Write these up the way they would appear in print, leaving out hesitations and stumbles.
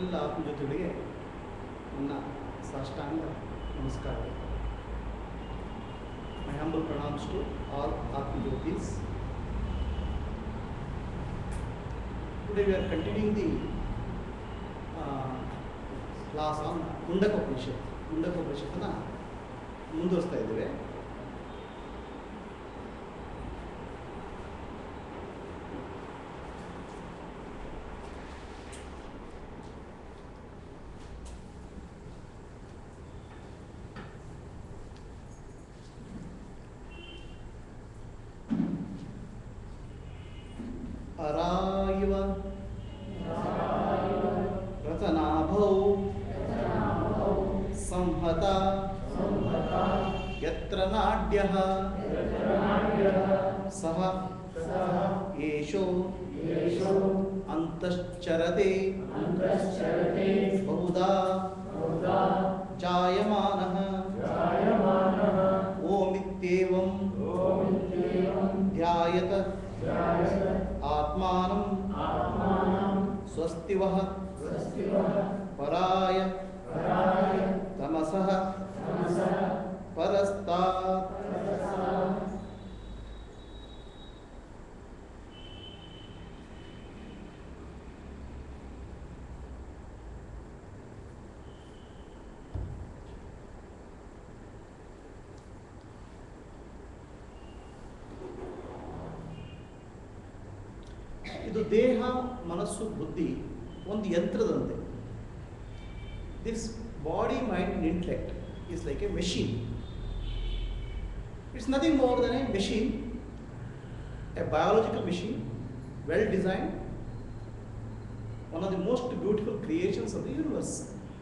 ಎಲ್ಲ ಆತ್ಮಜ್ಯೋತಿಗಳಿಗೆ ನನ್ನ ಸಾಷ್ಟಾಂಗ ನಮಸ್ಕಾರ. My humble pranams to all Atmajyotis. Today we are continuing the class on Mundaka Upanishad. Mundaka Upanishadana ಮುಂದುವರಿಸ್ತಾ ಇದ್ದೇವೆ. ಅರಾಯಿವ ರತನಾಭೌ ಸಂಹತ ಯತ್ರ ನಾಡ್ಯಃ ಸಹ ಏಷೋ ಅಂತಶ್ಚರತೆ ಬಹುಧಾ ಜಾಯಮಾನಃ ಓಮಿತ್ಯೇವಂ ಧ್ಯಾಯತ ಆತ್ಮಾನಂ ಸ್ವಸ್ತಿವಃ ಪರಾಯ ತಮಸಃ ಪರಸ್ತಾತ್. ಇದು ದೇಹ ಮನಸ್ಸು ಬುದ್ಧಿ ಒಂದು ಯಂತ್ರದಂತೆ. This body mind and intellect is like a machine. It's nothing more than a machine, a biological machine, well designed, one of the most beautiful creations of the universe.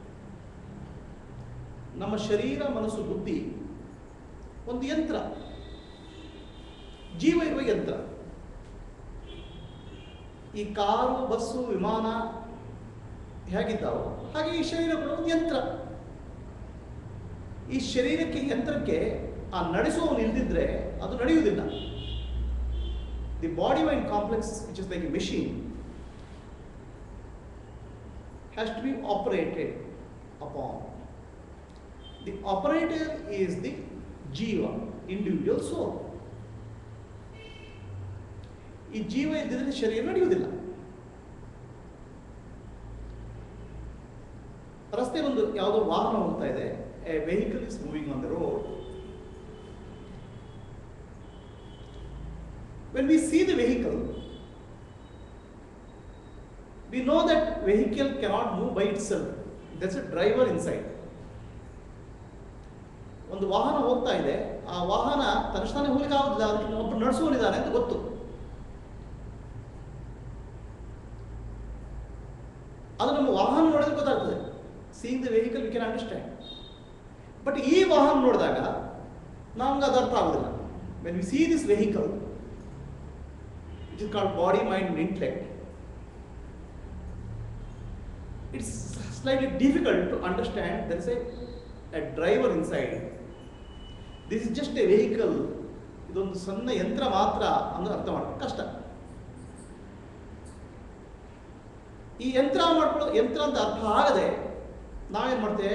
ನಮ್ಮ ಶರೀರ ಮನಸ್ಸು ಬುದ್ಧಿ ಒಂದು ಯಂತ್ರ, ಜೀವ ಇರುವ ಯಂತ್ರ. ಈ ಕಾರು, ಬಸ್ಸು, ವಿಮಾನ ಹೇಗಿದ್ದಾವೋ ಹಾಗೆ ಈ ಶರೀರ ಕೂಡ ಒಂದು ಯಂತ್ರ. ಈ ಶರೀರಕ್ಕೆ ಯಂತ್ರಕ್ಕೆ ಆ ನಡೆಸುವವನು ಇಲ್ದಿದ್ರೆ ಅದು ನಡೆಯುವುದಿಲ್ಲ. The body mind complex which is like a machine has to be operated upon. The operator is the jiva, individual soul. ಈ ಜೀವ ಇದ್ದಿದ್ರೆ ಶರೀರ ನಡೆಯುವುದಿಲ್ಲ. ರಸ್ತೆ ಒಂದು ಯಾವುದೋ ವಾಹನ ಹೋಗ್ತಾ ಇದೆ, a vehicle is moving on the road. When we see the vehicle, we know that vehicle cannot move by itself. There's a driver inside. ಒಂದು ವಾಹನ ಹೋಗ್ತಾ ಇದೆ, ಆ ವಾಹನ ತಕ್ಷಣ ಹೋಗ್ಲಿಕ್ಕೆ ಆಗುದಿಲ್ಲ, ಅದಕ್ಕೆ ಒಬ್ಬರು ನಡೆಸುವವನಿದ್ದಾನೆ ಅಂತ ಗೊತ್ತು. ಅದು ನಮ್ಮ ವಾಹನ ನೋಡಿದ್ರೆ ಗೊತ್ತಾಗ್ತದೆ. Seeing the vehicle we can understand. But ಈ ವಾಹನ ನೋಡಿದಾಗ ನಮ್ಗೆ ಅದು ಅರ್ಥ ಆಗೋದಿಲ್ಲ. When we see this vehicle it is called body mind and intellect, it's slightly difficult to understand there is a driver inside. This is just a vehicle, ಇದೊಂದು ಸಣ್ಣ ಯಂತ್ರ ಮಾತ್ರ ಅಂದ್ರೆ ಅರ್ಥ ಮಾಡೋದು ಕಷ್ಟ. ಈ ಯಂತ್ರ ಅಂತ ಅರ್ಥ ಆಗದೆ ನಾವೇನು ಮಾಡ್ತೇವೆ,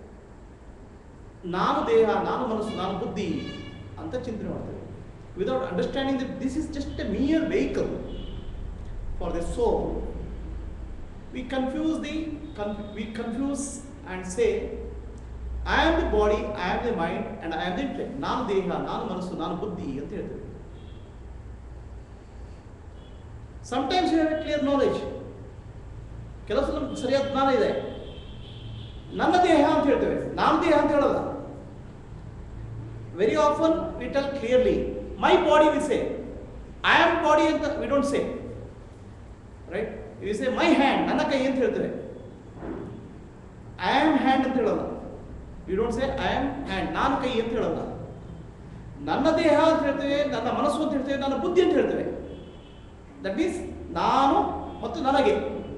ನಾನು ದೇಹ, ನಾನು ಮನಸ್ಸು, ನಾನು ಬುದ್ಧಿ ಅಂತ ಚಿಂತನೆ ಮಾಡ್ತೇವೆ. Without understanding that this is just a mere vehicle for the soul. We confuse and say I am the body, I am the mind and I am the intellect. ನಾನು ದೇಹ, ನಾನು ಮನಸ್ಸು, ನಾನು ಬುದ್ಧಿ ಅಂತ ಹೇಳ್ತೇವೆ. Sometimes you have a clear knowledge. ಕೆಲವು ಸಲ ನಮ್ಗೆ ಸರಿಯಾದ ಜ್ಞಾನ ಇದೆ, ನನ್ನ ದೇಹ ಅಂತ ಹೇಳ್ತೇವೆ, ನಾನು ದೇಹ ಅಂತ ಹೇಳಲ್ಲ. Very often we tell clearly my body, we say I am body ಅಂತ we don't say, right? We say my hand, ನನ್ನ ಕೈ ಅಂತ ಹೇಳ್ತೇವೆ. ಐ ಆಮ್ ಹ್ಯಾಂಡ್ ಅಂತ ಹೇಳಲ್ಲ. We don't say I am hand, ನಾನು ಕೈ ಅಂತ ಹೇಳಲ್ಲ. ನನ್ನ ದೇಹ ಅಂತ ಹೇಳ್ತೇವೆ, ನನ್ನ ಮನಸ್ಸು ಅಂತ ಹೇಳ್ತೇವೆ, ನನ್ನ ಬುದ್ಧಿ ಅಂತ ಹೇಳ್ತೇವೆ. ದಟ್ ಮೀನ್ಸ್ ನಾನು ಮತ್ತು ನನಗೆ.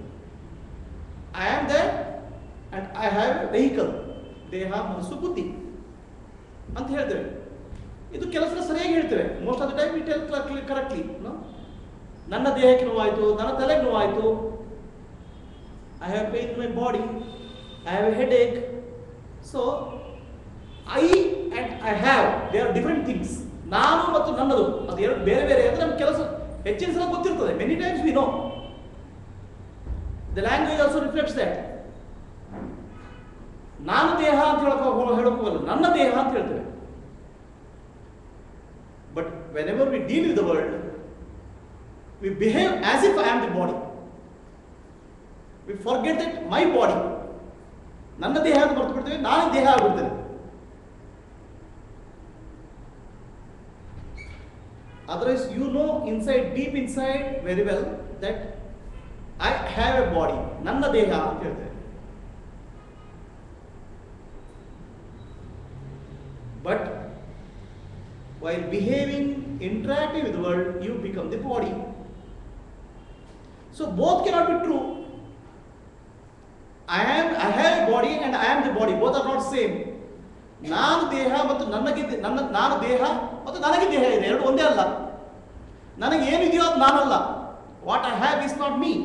I am there and I have a vehicle, ದೇಹ ಮನಸ್ಸು ಬುದ್ಧಿ ಅಂತ ಹೇಳ್ತೇವೆ. ಇದು ಕೆಲಸ ಸರಿಯಾಗಿ ಹೇಳ್ತೇವೆ. Most of the time we tell correctly. ನನ್ನ ದೇಹಕ್ಕೆ ನೋವಾಯಿತು, ನನ್ನ ತಲೆಗೆ ನೋವಾಯಿತು, I have pain in my body, I have a headache. So I and I have, they are different things. ನಾನು ಮತ್ತು ನನ್ನದು ಅದು ಎರಡು ಬೇರೆ ಬೇರೆ ಅಂದರೆ ನಮ್ಮ ಕೆಲಸ ಹೆಚ್ಚಿನ ಸಲ ಗೊತ್ತಿರ್ತದೆ. Many times we know. The language also reflects that. ನಾನು ದೇಹ ಅಂತ ಹೇಳೋಕ್ಕೋಗಲ್ಲ, ನನ್ನ ದೇಹ ಅಂತ ಹೇಳ್ತೇವೆ. But whenever we deal with the world, we behave as if I am the body. We forget that my body. ನನ್ನ ದೇಹ ಅಂತ ಮರ್ತು ಬಿಡ್ತೇವೆ, ನಾನು ದೇಹ ಆಗ್ಬಿಡ್ತೇನೆ. Otherwise, you know inside, deep inside very well that I have a body. Nanna deha anta ಹೇಳ್ತೇವೆ. But while behaving, interacting with the world, you become the body. So both cannot be true. I have a body and I am the body. Both are not same. ನಾನು ದೇಹ ಮತ್ತು ನಾನು ದೇಹ ಮತ್ತು ನನಗೆ ದೇಹ ಇದೆ, ಎರಡು ಒಂದೇ ಅಲ್ಲ. ನನಗೆ ಏನಿದೆಯೋ ಅದು ನಾನಲ್ಲ. What I have is not me.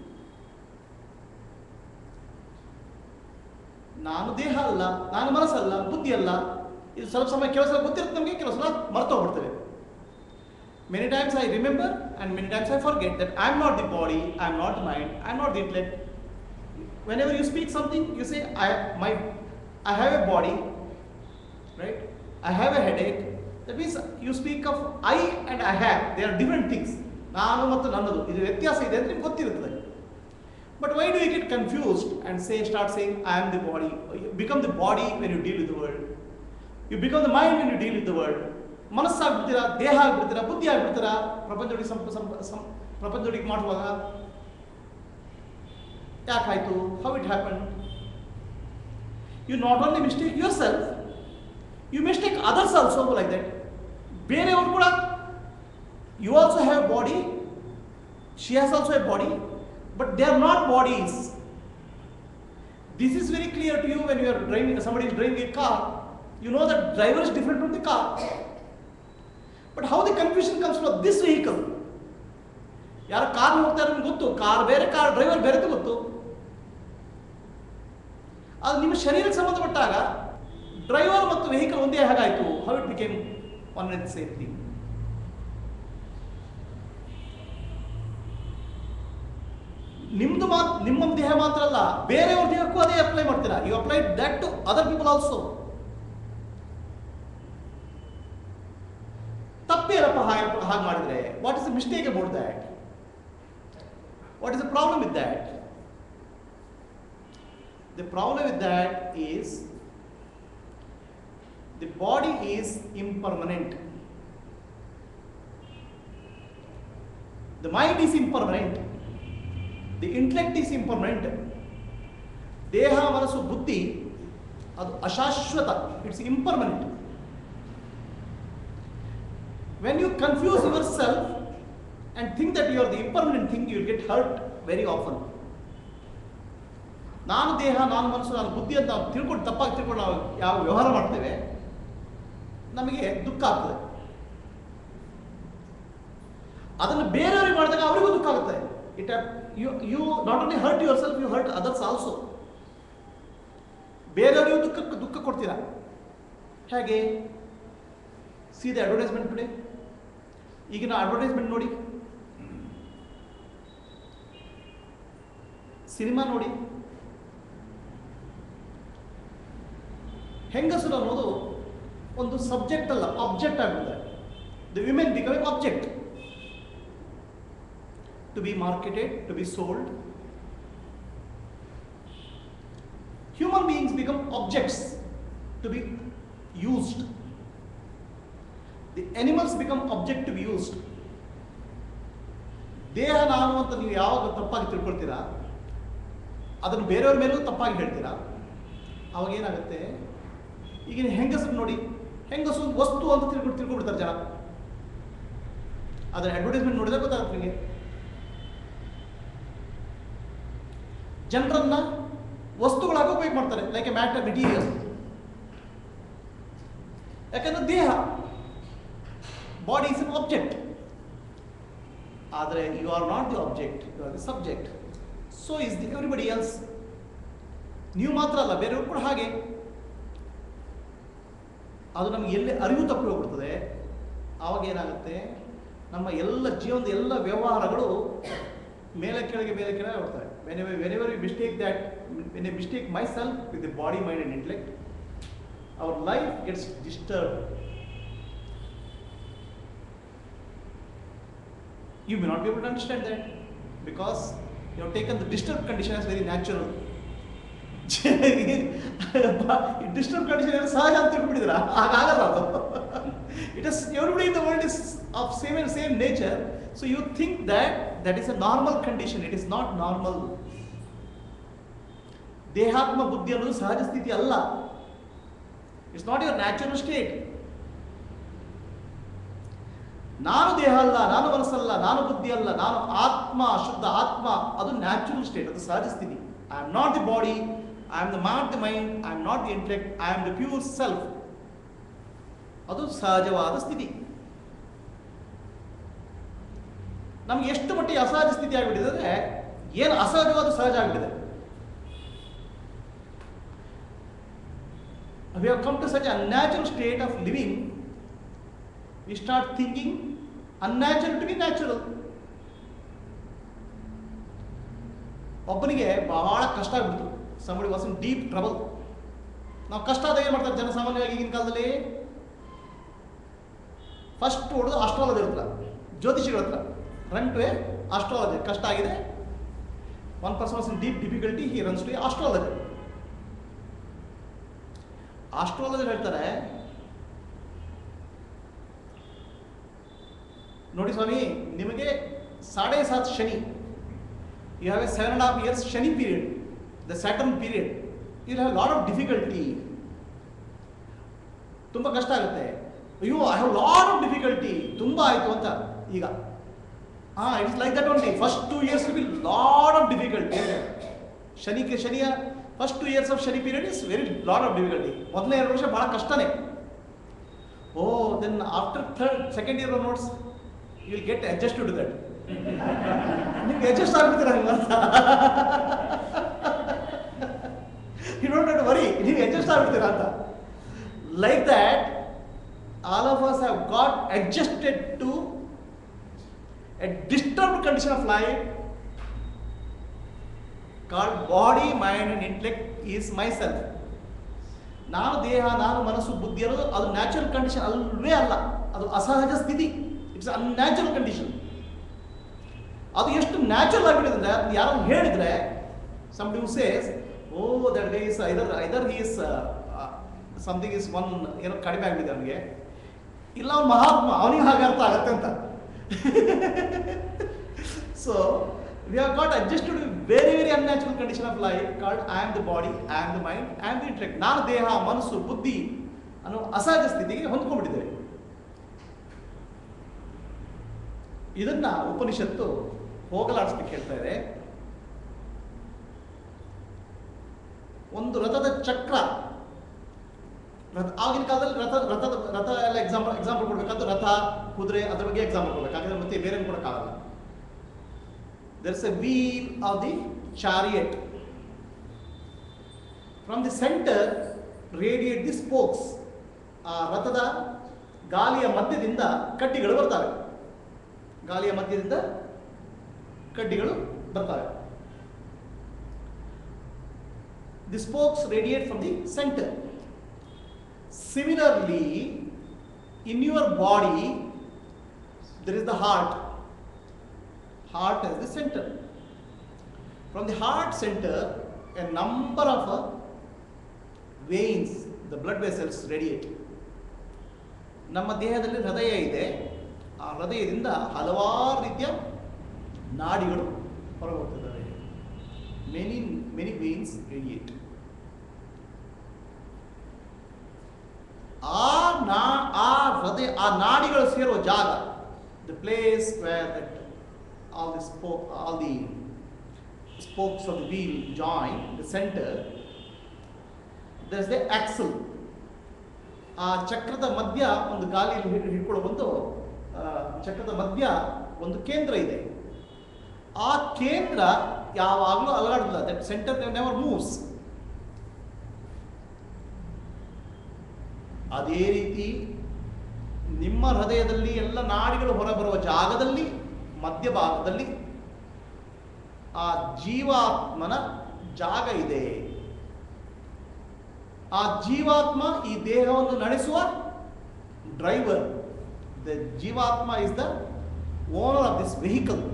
ನಾನು ದೇಹ ಅಲ್ಲ, ನಾನು ಮನಸ್ಸಲ್ಲ, ಬುದ್ಧಿ ಅಲ್ಲ. ಇದು ಸ್ವಲ್ಪ ಸಮಯ ಕೆಲವು ಸಲ ಗೊತ್ತಿರುತ್ತೆ ನಮಗೆ, ಕೆಲವು ಸಲ ಮರ್ತೋಗ್ಬಿಡ್ತೇವೆ. Many times I remember and many times I forget that I am not the body, I am not the mind, I am not the intellect. Whenever you speak something, you say I have a body, right? I have a headache. That means you speak of I and I have. They are different things. ನಾನು ಮತ್ತು ನನ್ನದು ಇದು ವ್ಯತ್ಯಾಸ ಇದೆ ಅಂತ ನಿಮ್ಗೆ ಗೊತ್ತಿರುತ್ತದೆ. But why do you get confused and start saying I am the body? You become the body when you deal with the world. You become the mind when you deal with the world. ಮನಸ್ಸಾಗ್ಬಿಡ್ತೀರಾ, ದೇಹ ಆಗ್ಬಿಡ್ತೀರಾ, ಬುದ್ಧಿ ಆಗ್ಬಿಡ್ತೀರಾ ಪ್ರಪಂಚದೊಳಗೆ ಮಾಡುವಾಗ. ಯಾಕಾಯ್ತು? How it happened? You not only mistake yourself, you mistake others also like that. ಬೇರೆಯವರು ಕೂಡ, you also have a body, she has also a body, but they are not bodies. This is very clear to you when you are driving, somebody is driving a car. You know that driver is different from the car. But how the confusion comes from this vehicle? ಯಾರು car ಹೋಗ್ತಾರೆ ನಿಮ್ಗೆ ಗೊತ್ತು, car ಬೇರೆ, car driver ಬೇರೆ ಗೊತ್ತು. ಅದು ನಿಮ್ಮ ಶರೀರಕ್ಕೆ ಸಂಬಂಧಪಟ್ಟಾಗ ಡ್ರೈವರ್ ಮತ್ತು ವೆಹಿಕಲ್ ಒಂದೇ ಹಾಗಾಯಿತು. How it became one and same thing. ನಿಮ್ಮ ದೇಹ ಮಾತ್ರ ಅಲ್ಲ, ಬೇರೆಯವ್ರ ದೇಹಕ್ಕೂ ಅದೇ ಅಪ್ಲೈ ಮಾಡ್ತೀರಾ. You apply that to other people also. ತಪ್ಪೇನಪ್ಪ ಹಾಗೆ ಮಾಡಿದ್ರೆ? What is the mistake about that? What is the problem with that? The problem with that is the body is impermanent. The mind is impermanent. The intellect is impermanent. ದೇಹ, ಮನಸ್ಸು, ಬುದ್ಧಿ ಅದು ಅಶಾಶ್ವತ. It's impermanent. When you confuse yourself and think that you are the impermanent thing, you will get hurt very often. ನಾನು ದೇಹ, ನಾನು ಮನಸ್ಸು, ನಾನು ಬುದ್ಧಿ ಅಂತ ನಾವು ತಪ್ಪಾಗಿ ತಿಳ್ಕೊಂಡು ನಾವು ಯಾವ ವ್ಯವಹಾರ ಮಾಡ್ತೇವೆ, ನಮಗೆ ದುಃಖ ಆಗ್ತದೆ. ಅದನ್ನು ಬೇರೆಯವರಿಗೆ ಮಾಡಿದಾಗ ಅವರಿಗೂ ದುಃಖ ಆಗುತ್ತೆ. You not only hurt yourself, you hurt others also. ಬೇರೆಯವರಿಗೂ ದುಃಖ ಕೊಡ್ತೀರಾ. ಹೇಗೆ? See the advertisement today. ಈಗಿನ ಅಡ್ವರ್ಟೈಸ್ಮೆಂಟ್ ನೋಡಿ, ಸಿನಿಮಾ ನೋಡಿ. ಹೆಂಗಸರು ಅನ್ನೋದು ಒಂದು ಸಬ್ಜೆಕ್ಟ್ ಅಲ್ಲ, ಆಬ್ಜೆಕ್ಟ್ ಆಗುತ್ತೆ. The women becoming object to be marketed, to be sold. Human beings become objects to be used. The animals become object to be used. ದೇಹ ನಾನು ಅಂತ ನೀವು ಯಾವಾಗ ತಪ್ಪಾಗಿ ತಿಳ್ಕೊಳ್ತೀರಾ, ಅದನ್ನು ಬೇರೆಯವ್ರ ಮೇಲೂ ತಪ್ಪಾಗಿ ಹೇಳ್ತೀರಾ, ಅವಾಗ ಏನಾಗುತ್ತೆ? ಈಗಿನ ಹೆಂಗಸರು ನೋಡಿ, ಹೆಂಗಸು ವಸ್ತು ಅಂತ ತಿಳ್ಕೊಬಿಡ್ತಾರೆ ಜನ. ಅದರ ಅಡ್ವರ್ಟೈಸ್ಮೆಂಟ್ ನೋಡಿದ್ರೆ ಗೊತ್ತಾಗುತ್ತೆ ನಿಮಗೆ. ಜನರನ್ನ ವಸ್ತುಗಳಾಗಿ ಉಪಯೋಗ ಮಾಡ್ತಾರೆ, ಲೈಕ್ ಎ ಮ್ಯಾಟರ್, ಮೆಟೀರಿಯಲ್. ಯಾಕಂದ್ರೆ ದೇಹ, ಬಾಡಿ ಇಸ್ ಎನ್ ಆಬ್ಜೆಕ್ಟ್. ಆದರೆ you are not the object, you are the subject. So is the everybody else. ನೀವು ಮಾತ್ರ ಅಲ್ಲ, ಬೇರೆಯವರು ಕೂಡ ಹಾಗೆ. ಅದು ನಮಗೆ ಎಲ್ಲಿ ಅರಿವು ತಪ್ಪಿ ಹೋಗ್ಬಿಡ್ತದೆ, ಆವಾಗ ಏನಾಗುತ್ತೆ, ನಮ್ಮ ಎಲ್ಲ ಜೀವನದ ಎಲ್ಲ ವ್ಯವಹಾರಗಳು ಮೇಲೆ ಕೆಳಗೆ ಹೋಗ್ತವೆ. whenever we mistake that, when I mistake myself with the body, mind and intellect, our life gets disturbed. You may not be able to understand that because you have taken the disturbed condition as very natural. Disturb condition ಸಹಜ ಅಂತ ತಿಳ್ಬಿಟ್ಟಿದ್ರ, ಹಾಗಾಗಲ್ಲ ಅದು. It is everybody in the world is of same nature. So you think that is a normal condition. It is not normal. ದೇಹಾತ್ಮ ಬುದ್ಧಿ ಅನ್ನೋದು ಸಹಜ ಸ್ಥಿತಿ ಅಲ್ಲ. It's not your natural state. ನಾನು ದೇಹ ಅಲ್ಲ, ನಾನು ಮನಸ್ಸಲ್ಲ, ನಾನು ಬುದ್ಧಿ ಅಲ್ಲ, ನಾನು ಆತ್ಮ, ಶುದ್ಧ ಆತ್ಮ, ಅದು ನ್ಯಾಚುರಲ್ ಸ್ಟೇಟ್, ಅದು ಸಹಜ ಸ್ಥಿತಿ. I am not the body, I am not the mind, I am not the intellect, I am the pure self. ಅದು ಸಹಜವಾದ ಸ್ಥಿತಿ. ನಮ್ಗೆ ಎಷ್ಟು ಮಟ್ಟಿಗೆ ಅಸಹಜ ಸ್ಥಿತಿ ಆಗಿಬಿಟ್ಟಿದೆ ಅಂದರೆ, ಏನು ಅಸಹಜವಾದ ಸಹಜ ಆಗಿಬಿಟ್ಟಿದೆ. We have come to such a unnatural state of living, we start thinking unnatural to be natural. ಒಬ್ಬನಿಗೆ ಬಹಳ ಕಷ್ಟ ಆಗ್ಬಿಡ್ತು. somebody was in deep trouble. ನಾವು ಕಷ್ಟ ಆದಾಗ ಏನು ಮಾಡ್ತಾರೆ ಜನಸಾಮಾನ್ಯವಾಗಿ ಈಗಿನ ಕಾಲದಲ್ಲಿ? ಫಸ್ಟ್ ಹೊಡೆದು ಆಸ್ಟ್ರಾಲಜರ್ ಹತ್ರ, ಜ್ಯೋತಿಷಿಗಳ ಹತ್ರ, ರನ್ ಟು ಎ ಆಸ್ಟ್ರಾಲಜರ್. ಕಷ್ಟ ಆಗಿದೆ, one person was in deep difficulty, he runs to a astrologer. Astrologer ಹೇಳ್ತಾರೆ, ನೋಡಿ ಸ್ವಾಮಿ, ನಿಮಗೆ 7.5 Shani, you have a 7.5 years Shani period, the Saturn period. You will have a lot of difficulty. ತುಂಬ ಕಷ್ಟ ಆಗುತ್ತೆ. ಅಯ್ಯೋ, I have lot of difficulty, ತುಂಬ ಆಯಿತು ಅಂತ. ಈಗ it's like that only. First 2 years will be lot of difficulty. ಶನಿಯ first 2 years of Shani period is very lot of difficulty. ಮೊದಲನೇ 2 ವರ್ಷ ಭಾಳ ಕಷ್ಟನೇ. Then after second year notes you will get adjusted to that. ನಿಮ್ಗೆ adjust ಆಗ್ಬಿಡ್ತೀರ ಅಂತ. You don't have to worry, ನೀವು adjust ಆಗ್ಬಿಡ್ತೀರಾ ಅಂತ. Like that all of us have got adjusted to a disturbed condition of life called body, mind and intellect is myself. ನಾನು ದೇಹ, ನಾನು ಮನಸ್ಸು, ಬುದ್ಧಿ ಅನ್ನೋದು ಅದು ನ್ಯಾಚುರಲ್ ಕಂಡೀಷನ್ ಅಲ್ವೇ ಅಲ್ಲ, ಅದು ಅಸಹಜ ಸ್ಥಿತಿ. It's unnatural condition. ಅದು ಎಷ್ಟು ನ್ಯಾಚುರಲ್ ಆಗಿಬಿಟ್ಟಿದೆ ಅಂದರೆ, ಅದು ಯಾರು ಹೇಳಿದ್ರೆ, somebody who says, oh that guy is either he is something is one, ಏನೋ ಕಡಿಮೆ ಆಗಿಬಿಟ್ಟಿದೆ ಅವನಿಗೆ, ಇಲ್ಲ ಅವ್ನು ಮಹಾತ್ಮ, ಅವನಿಗೆ ಹಾಗೆ ಅರ್ಥ ಆಗತ್ತೆ ಅಂತ. So we have got adjusted to very very unnatural condition of life called I am the body, I am the mind, I am the intellect. ನಾನು ದೇಹ, ಮನಸ್ಸು, ಬುದ್ಧಿ ಅನ್ನೋ ಅಸಹಜ ಸ್ಥಿತಿಗೆ ಹೊಂದ್ಕೊಂಡ್ಬಿಟ್ಟಿದ್ದೇವೆ. ಇದನ್ನ ಉಪನಿಷತ್ತು ಹೋಗಲಾಡಿಸ್ಲಿಕ್ಕೆ ಹೇಳ್ತಾ ಇದೆ. ಒಂದು ರಥದ ಚಕ್ರ, ಆಗಿನ ಕಾಲದಲ್ಲಿ ರಥ ಎಲ್ಲ ಎಕ್ಸಾಂಪಲ್ ಕೊಡ್ಬೇಕಾದ್ರೆ ರಥ, ಕುದುರೆ ಅದ್ರ ಬಗ್ಗೆ ಎಕ್ಸಾಂಪಲ್ ಕೊಡ್ಬೇಕಾದ್ರೆ ಮತ್ತೆ ಬೇರೆ ಕೊಡಕ್ಕಾಗಲ್ಲ. there is a wheel of the chariot. From the center radiate the spokes. ಆ ರಥದ ಗಾಲಿಯ ಮಧ್ಯದಿಂದ ಕಡ್ಡಿಗಳು ಬರ್ತವೆ. ಗಾಲಿಯ ಮಧ್ಯದಿಂದ ಕಡ್ಡಿಗಳು ಬರ್ತವೆ. The spokes radiate from the center. Similarly, in your body, there is the heart. Heart is the center. From the heart center, a number of veins, the blood vessels radiate. ನಮ್ಮ ದೇಹದಲ್ಲಿ ಹೃದಯ ಇದೆ. ಆ ಹೃದಯದಿಂದ ಹಲವಾರು ರೀತಿಯ ನಾಡಿಗಳು ಹೊರಗೋಗ್ತಿದ್ದಾವೆ. many veins radiate. ಆ ನಾಡಿಗಳು ಸೇರೋ ಜಾಗ, the place where all the spokes of the wheel join, the center, there is the axle. ಆ ಚಕ್ರದ ಮಧ್ಯ ಒಂದು ಗಾಲಿಯಲ್ಲಿ ಹಿಡ್ಕೊಳ್ಳೋ ಒಂದು ಚಕ್ರದ ಮಧ್ಯ ಒಂದು ಕೇಂದ್ರ ಇದೆ. ಆ ಕೇಂದ್ರ ಯಾವಾಗಲೂ ಅಲಗಾಡೋದಿಲ್ಲ. That centre never moves. ಅದೇ ರೀತಿ ನಿಮ್ಮ ಹೃದಯದಲ್ಲಿ ಎಲ್ಲ ನಾಡಿಗಳು ಹೊರಬರುವ ಜಾಗದಲ್ಲಿ ಮಧ್ಯಭಾಗದಲ್ಲಿ ಆ ಜೀವಾತ್ಮನ ಜಾಗ ಇದೆ. ಆ ಜೀವಾತ್ಮ ಈ ದೇಹವನ್ನು ನಡೆಸುವ driver. The jivatma is the owner of this vehicle.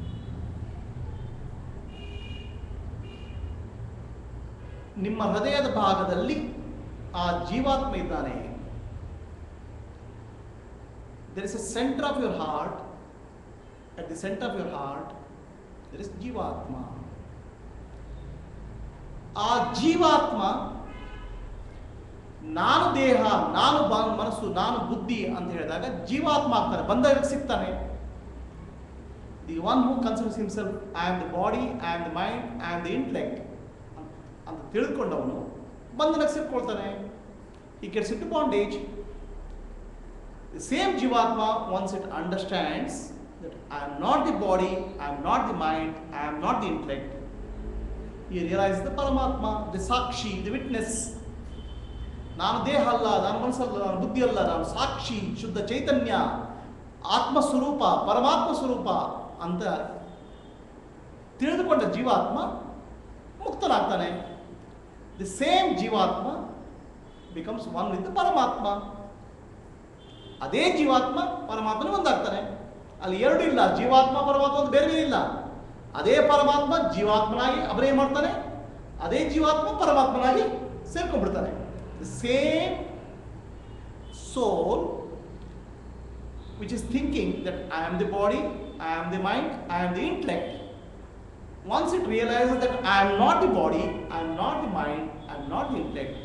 ನಿಮ್ಮ ಹೃದಯದ ಭಾಗದಲ್ಲಿ ಆ ಜೀವಾತ್ಮ ಇದ್ದಾನೆ. There is a center of your heart. At the center of your heart, there is ಜೀವಾತ್ಮ. ಆ ಜೀವಾತ್ಮ ನಾನು ದೇಹ, ನಾನು ಮನಸ್ಸು, ನಾನು ಬುದ್ಧಿ ಅಂತ ಹೇಳಿದಾಗ ಜೀವಾತ್ಮ ಆಗ್ತಾನೆ, ಬಂದಾಗ ಸಿಗ್ತಾನೆ. The one who considers himself I am the body, I am the mind, I am the intellect ಅಂತ ತಿಳಿದುಕೊಂಡವನು ಬಂಧನಕ್ಕೆ ಸಿಕ್ಕೊಳ್ತಾನೆ. He gets into bondage. The same Jivatma, once it understands that I am not the body, I am not the mind, I am not the intellect, he realizes the Paramatma, the Sakshi, the witness. ನಾನು ದೇಹ ಅಲ್ಲ, ನಾನು ಮನಸ್ಸಲ್ಲ, ನಾನು ಬುದ್ಧಿ ಅಲ್ಲ, ನಾನು ಸಾಕ್ಷಿ, ಶುದ್ಧ ಚೈತನ್ಯ, ಆತ್ಮ ಸ್ವರೂಪ, ಪರಮಾತ್ಮ ಸ್ವರೂಪ ಅಂತ ತಿಳಿದುಕೊಂಡ ಜೀವಾತ್ಮ ಮುಕ್ತನಾಗ್ತಾನೆ. The same jivatma becomes one with paramatma. ಅದೇ ಜೀವಾತ್ಮ ಪರಮಾತ್ಮನೇ ಒಂದಾಗ್ತಾನೆ. ಅಲ್ಲಿ ಎರಡು ಇಲ್ಲ, ಜೀವಾತ್ಮ ಪರಮಾತ್ಮ ಒಂದು ಬೇರೆ ಬೇರೆ ಇಲ್ಲ. ಅದೇ ಪರಮಾತ್ಮ ಜೀವಾತ್ಮನಾಗಿ ಅಭಿನಯ ಮಾಡ್ತಾನೆ, ಅದೇ ಜೀವಾತ್ಮ ಪರಮಾತ್ಮನಾಗಿ ಸೇರ್ಕೊಂಡ್ಬಿಡ್ತಾನೆ. The same soul which is thinking that I am the body, I am the mind, I am the intellect. Once it realizes that I am not the body, I am not the mind, I am not the intellect,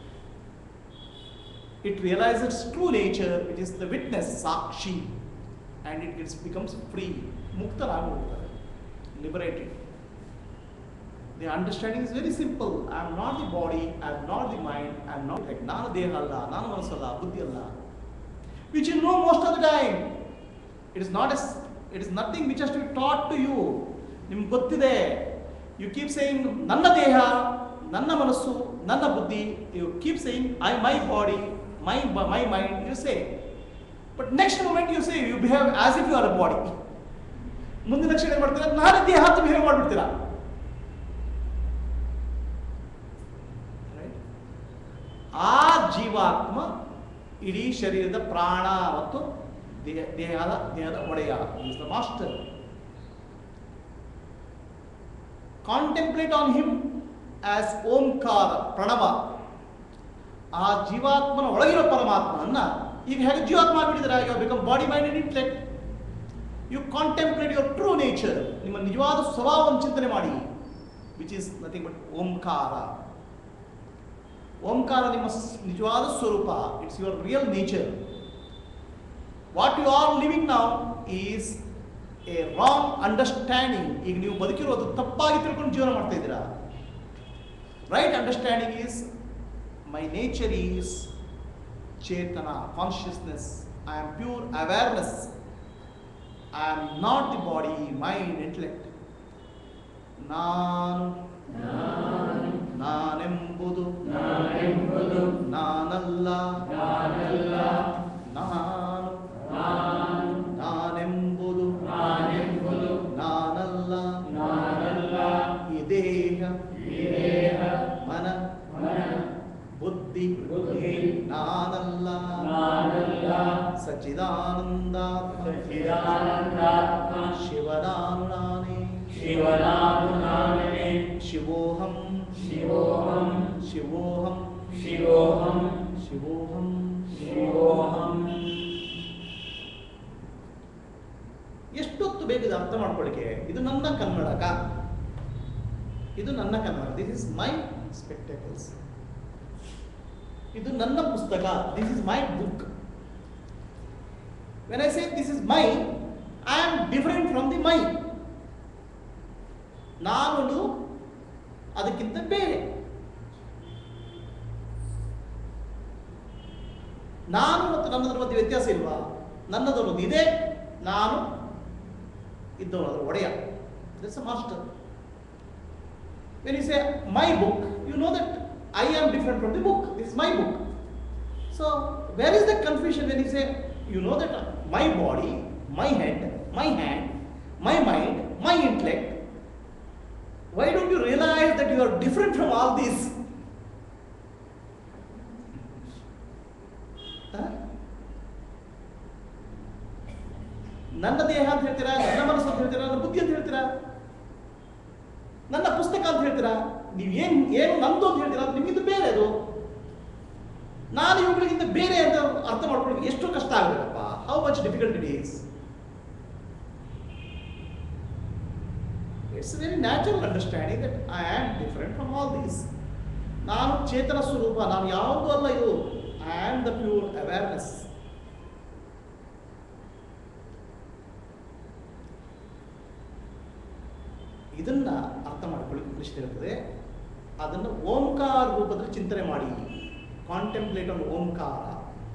it realizes its true nature, which is the witness, Sakshi, and it becomes free, Mukta, liberated. The understanding is very simple. I am not the body, I am not the mind, I am not the intellect. Nanu deha alla, nanu manasu alla, buddhi alla, which you know most of the time. It is nothing which has to be taught to you. ನಿಮ್ಗೆ ಗೊತ್ತಿದೆ. You keep saying ನನ್ನ ದೇಹ, ನನ್ನ ಮನಸ್ಸು, ನನ್ನ ಬುದ್ಧಿ. You keep saying my body, my mind, you say. But next moment you say you behave as if you are a body. ಮುಂದಿನ ಕ್ಷಣ ಏನು ಮಾಡ್ತೀರಾ? ನಾನು ದೇಹ ಅಂತ ಬಿಹೇವ್ ಮಾಡ್ಬಿಡ್ತೀರಾ. ಆ ಜೀವಾತ್ಮ ಇಡೀ ಶರೀರದ ಪ್ರಾಣ ಮತ್ತು ದೇಹದ ಒಡೆಯ, is the master. Contemplate on him as Omkara, Pranava. ಆ ಜೀವಾತ್ಮನ ಒಳಗಿರೋ ಪರಮಾತ್ಮನನ್ನ ಈಗ ಹೇಗೆ ಜೀವಾತ್ಮ ಆಗಿಬಿಟ್ಟಿದ್ರೆ, you become body, mind and intellect. You contemplate your true nature. ನಿಮ್ಮ ನಿಜವಾದ ಸ್ವಭಾವವನ್ನು ಚಿಂತನೆ ಮಾಡಿ, which is nothing but Omkara. ಓಂಕಾರ ನಿಮ್ಮ ನಿಜವಾದ ಸ್ವರೂಪ. It's your real nature. What you are living now is a wrong understanding. ಈಗ ನೀವು ಬದುಕಿರೋದು ತಪ್ಪಾಗಿ ತಿಳ್ಕೊಂಡು ಜೀವನ ಮಾಡ್ತಾ ಇದ್ದೀರಾ. Right understanding is my nature is chetana, consciousness. I am pure awareness. I am not the body, mind, intellect. ನಾನೆಂಬುದು ನಾನಲ್ಲ, ನಾನೆಂಬುದು ನಾನಲ್ಲ. ಈ ದೇಹ, ಮನ, ಬುದ್ಧಿ ನಾನಲ್ಲ. ಸಚ್ಚಿದಾನಂದಾತ್ಮ ಶಿವನಾನು ನಾನೇ. ಶಿವೋಹಂ ಶಿವೋಹಂ ಶಿವೋಹಂ ಶಿವೋಹಂ ಶಿವೋಹಂ ಶಿವೋಹಂ. ಎಷ್ಟೊತ್ತು ಬೇಕಿದೆ ಅರ್ಥ ಮಾಡ್ಕೊಳ್ಳಿಕ್ಕೆ? ಇದು ನನ್ನ ಕನ್ನಡಕ, ಇದು ನನ್ನ ಕನ್ನಡ. This is my spectacles. ಇದು ನನ್ನ ಪುಸ್ತಕ. This is my book. When I say this is my, I am different from the my. ನಾನು ಅದಕ್ಕಿಂತ ಬೇರೆ. ನಾನು ಮತ್ತು ನನ್ನದರ ಮಧ್ಯೆ ವ್ಯತ್ಯಾಸ ಇಲ್ವಾ? ನನ್ನದರೊಂದು ಇದೆ, ನಾನು ಇದ್ದವನು ಅದರ ಒಡೆಯ. This a master. When you say my book, you know that I am different from the book. This is my book. So where is the confusion when you say you know that my body, my head, my hand, my mind, my intellect? Why don't you realize that you are different from all these? ನನ್ನ ದೇಹ ಅಂತ ಹೇಳ್ತೀರಾ, ನನ್ನ ಮನಸ್ಸು ಅಂತ ಹೇಳ್ತೀರಾ, ನನ್ನ ಬುದ್ಧಿ ಅಂತ ಹೇಳ್ತೀರಾ, ನನ್ನ ಪುಸ್ತಕ ಅಂತ ಹೇಳ್ತೀರಾ, ನೀವೇನು ಏನು ನಂದು ಅಂತ ಹೇಳ್ತೀರಾ, ನಿಮಗಿಂತ ಬೇರೆ ಅದು. ನಾನು ಇವುಗಳಿಗಿಂತ ಬೇರೆ ಅಂತ ಅರ್ಥ ಮಾಡ್ಕೊಳ್ಳೋಕೆ ಎಷ್ಟು ಕಷ್ಟ ಆಗಬೇಕಪ್ಪ. How much difficult it is. It's very natural understanding that I am different from all these. ನಾನು ಚೇತನ ಸ್ವರೂಪ, ನಾನು ಯಾವುದೂ ಅಲ್ಲ ಇದು. I am the pure awareness. ಇದನ್ನ ಅರ್ಥ ಮಾಡ್ಕೊಳ್ಳಿ ಇಂಗ್ಲಿಷ್ ಇರ್ತದೆ. ಅದನ್ನು ಓಂಕಾರ ರೂಪದಲ್ಲಿ ಚಿಂತನೆ ಮಾಡಿ. Contemplate on Omkara.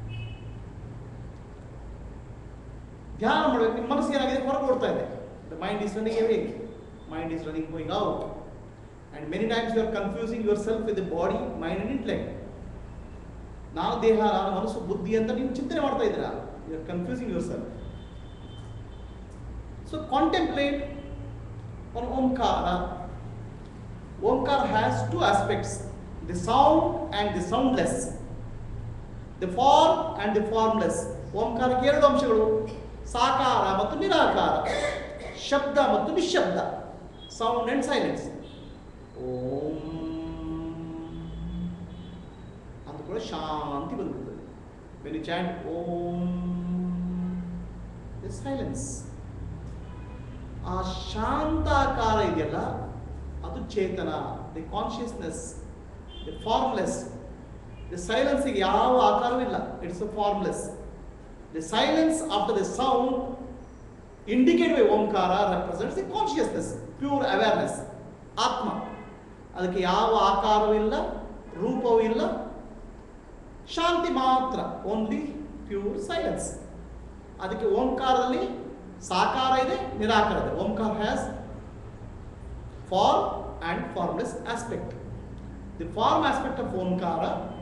ಧ್ಯಾನ ಮಾಡಬೇಕು. ನಿಮ್ಮ ಮನಸ್ಸು ಏನಾಗಿದೆ, ಹೊರಗೆ ಓಡ್ತಾ ಇದೆ. The mind is running away, mind is running going out, and many times you are confusing yourself with the body, mind and intellect. ನಾನು ದೇಹ, ನಾನು ಮನಸ್ಸು, ಬುದ್ಧಿ ಅಂತ ನೀವು ಚಿಂತನೆ ಮಾಡ್ತಾ ಇದ್ದೀರಾ. You are confusing yourself. So contemplate on Omkara. Omkara has two aspects, the sound and the soundless, the form and the formless. Omkara ಎರಡು ಅಂಶಗಳು, ಸಾಕಾರ ಮತ್ತು ನಿರಾಕಾರ, ಶಬ್ದ ಮತ್ತು ನಿಶ್ಶಬ್ದ, ಸೌಂಡ್ ಅಂಡ್ ಸೈಲೆನ್ಸ್. ಓಂ ಅಂತ ಕೂಡ ಶಾಂತಿ ಬಂದ್ಬಿಡ್ತದೆ. when you chant Om, the silence. ಆ ಶಾಂತಾಕಾರ ಇದೆಯಲ್ಲ, ಅದು ಚೇತನ, the consciousness, the formless. The ಸೈಲೆನ್ಸ್ಗೆ ಯಾವ ಆಕಾರವಿಲ್ಲ, it's a formless. The silence after the sound indicate by Omkara represents the consciousness, pure awareness, atma. ಅದಕ್ಕೆ ಯಾವ ಆಕಾರವೂ ಇಲ್ಲ, ರೂಪವೂ ಇಲ್ಲ, ಶಾಂತಿ ಮಾತ್ರ, ಓನ್ಲಿ ಪ್ಯೂರ್ ಸೈಲೆನ್ಸ್. ಅದಕ್ಕೆ ಓಂಕಾರದಲ್ಲಿ ಸಾಕಾರ ಇದೆ, ನಿರಾಕಾರ ಇದೆ. Omkara has form and formless aspect. The form aspect of Omkara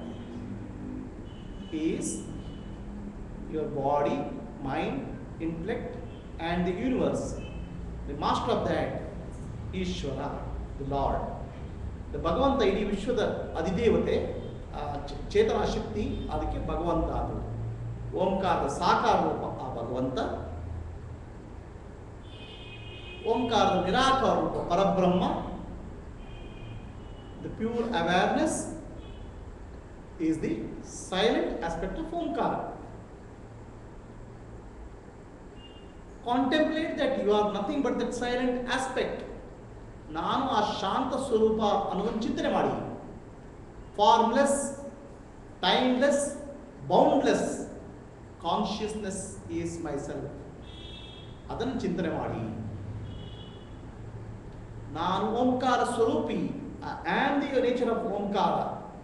is your body, mind, intellect and the universe. The master of that, Ishvara, the Lord. The ಭಗವಂತ ಇಡೀ ವಿಶ್ವದ ಅಧಿದೇವತೆ, ಚೇತನ ಶಕ್ತಿ, ಅದಕ್ಕೆ ಭಗವಂತ ಅದು. ಓಂಕಾರದ ಸಾಕಾರ ರೂಪ ಆ ಭಗವಂತ. ಓಂಕಾರದ ನಿರಾಕಾರ ರೂಪ ಪರಬ್ರಹ್ಮ. The pure awareness is the silent aspect of Omkara. Contemplate that you are nothing but that silent aspect. ನಾನು ಆ ಶಾಂತ ಸ್ವರೂಪ ಅನ್ನೋದನ್ನು ಚಿಂತನೆ ಮಾಡಿ. Formless, timeless, boundless consciousness is myself. ಅದನ್ನು ಚಿಂತನೆ ಮಾಡಿ. ನಾನು ಓಂಕಾರ ಸ್ವರೂಪಿ. I am the nature of Omkara.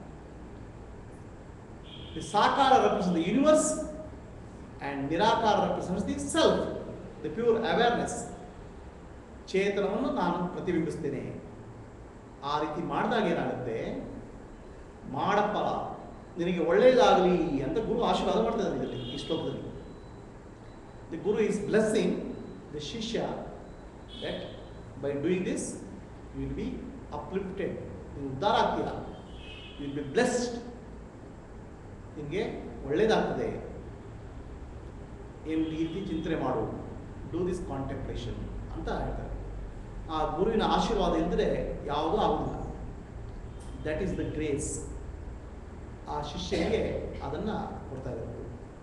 The sakara represents the universe and ನಿರಾಕಾರ represents the self, the pure awareness. ಚೇತನವನ್ನು ನಾನು ಪ್ರತಿಬಿಂಬಿಸ್ತೇನೆ. ಆ ರೀತಿ ಮಾಡಿದಾಗ ಏನಾಗುತ್ತೆ, ಮಾಡಪ್ಪ ನಿನಗೆ ಒಳ್ಳೆಯದಾಗಲಿ ಅಂತ ಗುರು ಆಶೀರ್ವಾದ ಮಾಡ್ತಿದ್ದಾನೆ ಇದರಲ್ಲಿ, ಈ ಶ್ಲೋಕದಲ್ಲಿ. The guru is blessing the shishya that by doing this you will be uplifted. ನೀವು ಉದ್ಧಾರ ಆಗ್ತೀರಾ, ಯು ವಿಲ್ ಬಿ ಬ್ಲೆಸ್ಡ್. ನಿನಗೆ ಒಳ್ಳೆಯದಾಗ್ತದೆ. ಏನು ಈ ರೀತಿ ಚಿಂತನೆ ಮಾಡು, ಡೂ ದಿಸ್ ಕಾಂಟೆಂಪ್ಲೇಷನ್ ಅಂತ ಹೇಳ್ತಾರೆ. ಆ ಗುರುವಿನ ಆಶೀರ್ವಾದ ಇದ್ದರೆ ಯಾವುದೂ ಆಗುವುದಿಲ್ಲ. That is the grace. ಆ ಶಿಷ್ಯನಿಗೆ ಅದನ್ನು ಕೊಡ್ತಾ ಇದ್ದಾರೆ.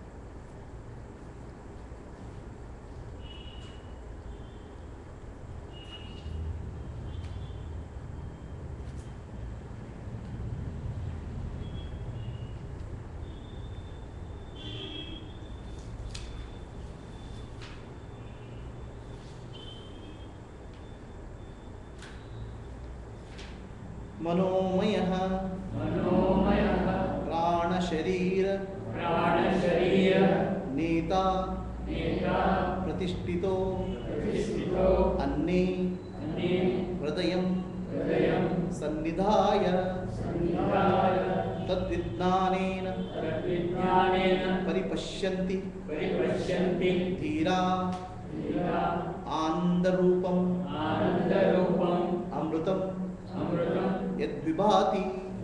मनोमयः प्राणशरीर नेता प्रतिष्ठितो अन्ने हृदयं ಸನ್ನಿಧಾಯ ತದ್ವಿಜ್ಞಾನೇನ ಪರಿಪಶ್ಯಂತಿ ಧೀರಾ ಆನಂದರೂಪಂ ಅಮೃತಂ ಯದ್ವಿಭಾತಿ.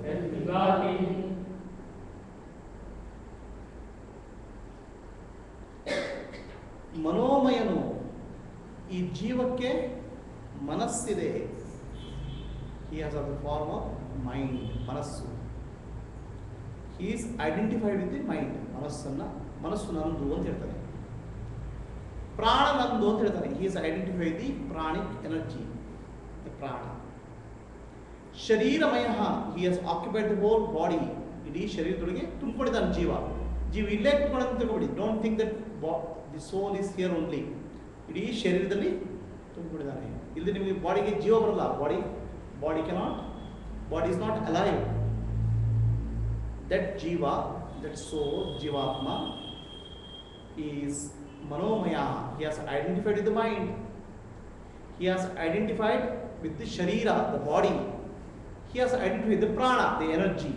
ಮನೋಮಯನು, ಈ ಜೀವಕ್ಕೆ ಮನಸ್ಸಿದೆ. He has a form of mind, ಮನಸ್ಸು. He is identified with the mind. ಮನಸ್ಸು ನಂದು ಅಂತ ಹೇಳ್ತಾನೆ. ಪ್ರಾಣ ನಂದು ಅಂತ ಹೇಳ್ತಾನೆ. He is identified the pranic energy, the prana. ಶರೀರಮಯ, he has occupied the whole body. ಇಡೀ ಶರೀರದೊಳಗೆ ತುಂಬಿಕೊಂಡಿದ್ದಾನೆ ಜೀವ. ಇಲ್ಲೇ ತುಂಬಿಕೊಂಡ ತಿಳ್ಕೊಬಿಡಿ. Don't think that the soul is here only. ಇಡೀ ಶರೀರದಲ್ಲಿ ತುಂಬಿಕೊಂಡಿದ್ದಾನೆ. ಇಲ್ಲಿ ನಿಮಗೆ ಬಾಡಿಗೆ ಜೀವ ಬರಲ್ಲ. Body cannot, body is not alive. That jiva, that soul, jivatma is manomaya. He has identified with the mind. He has identified with the sharira, the body. He has identified with the prana, the energy.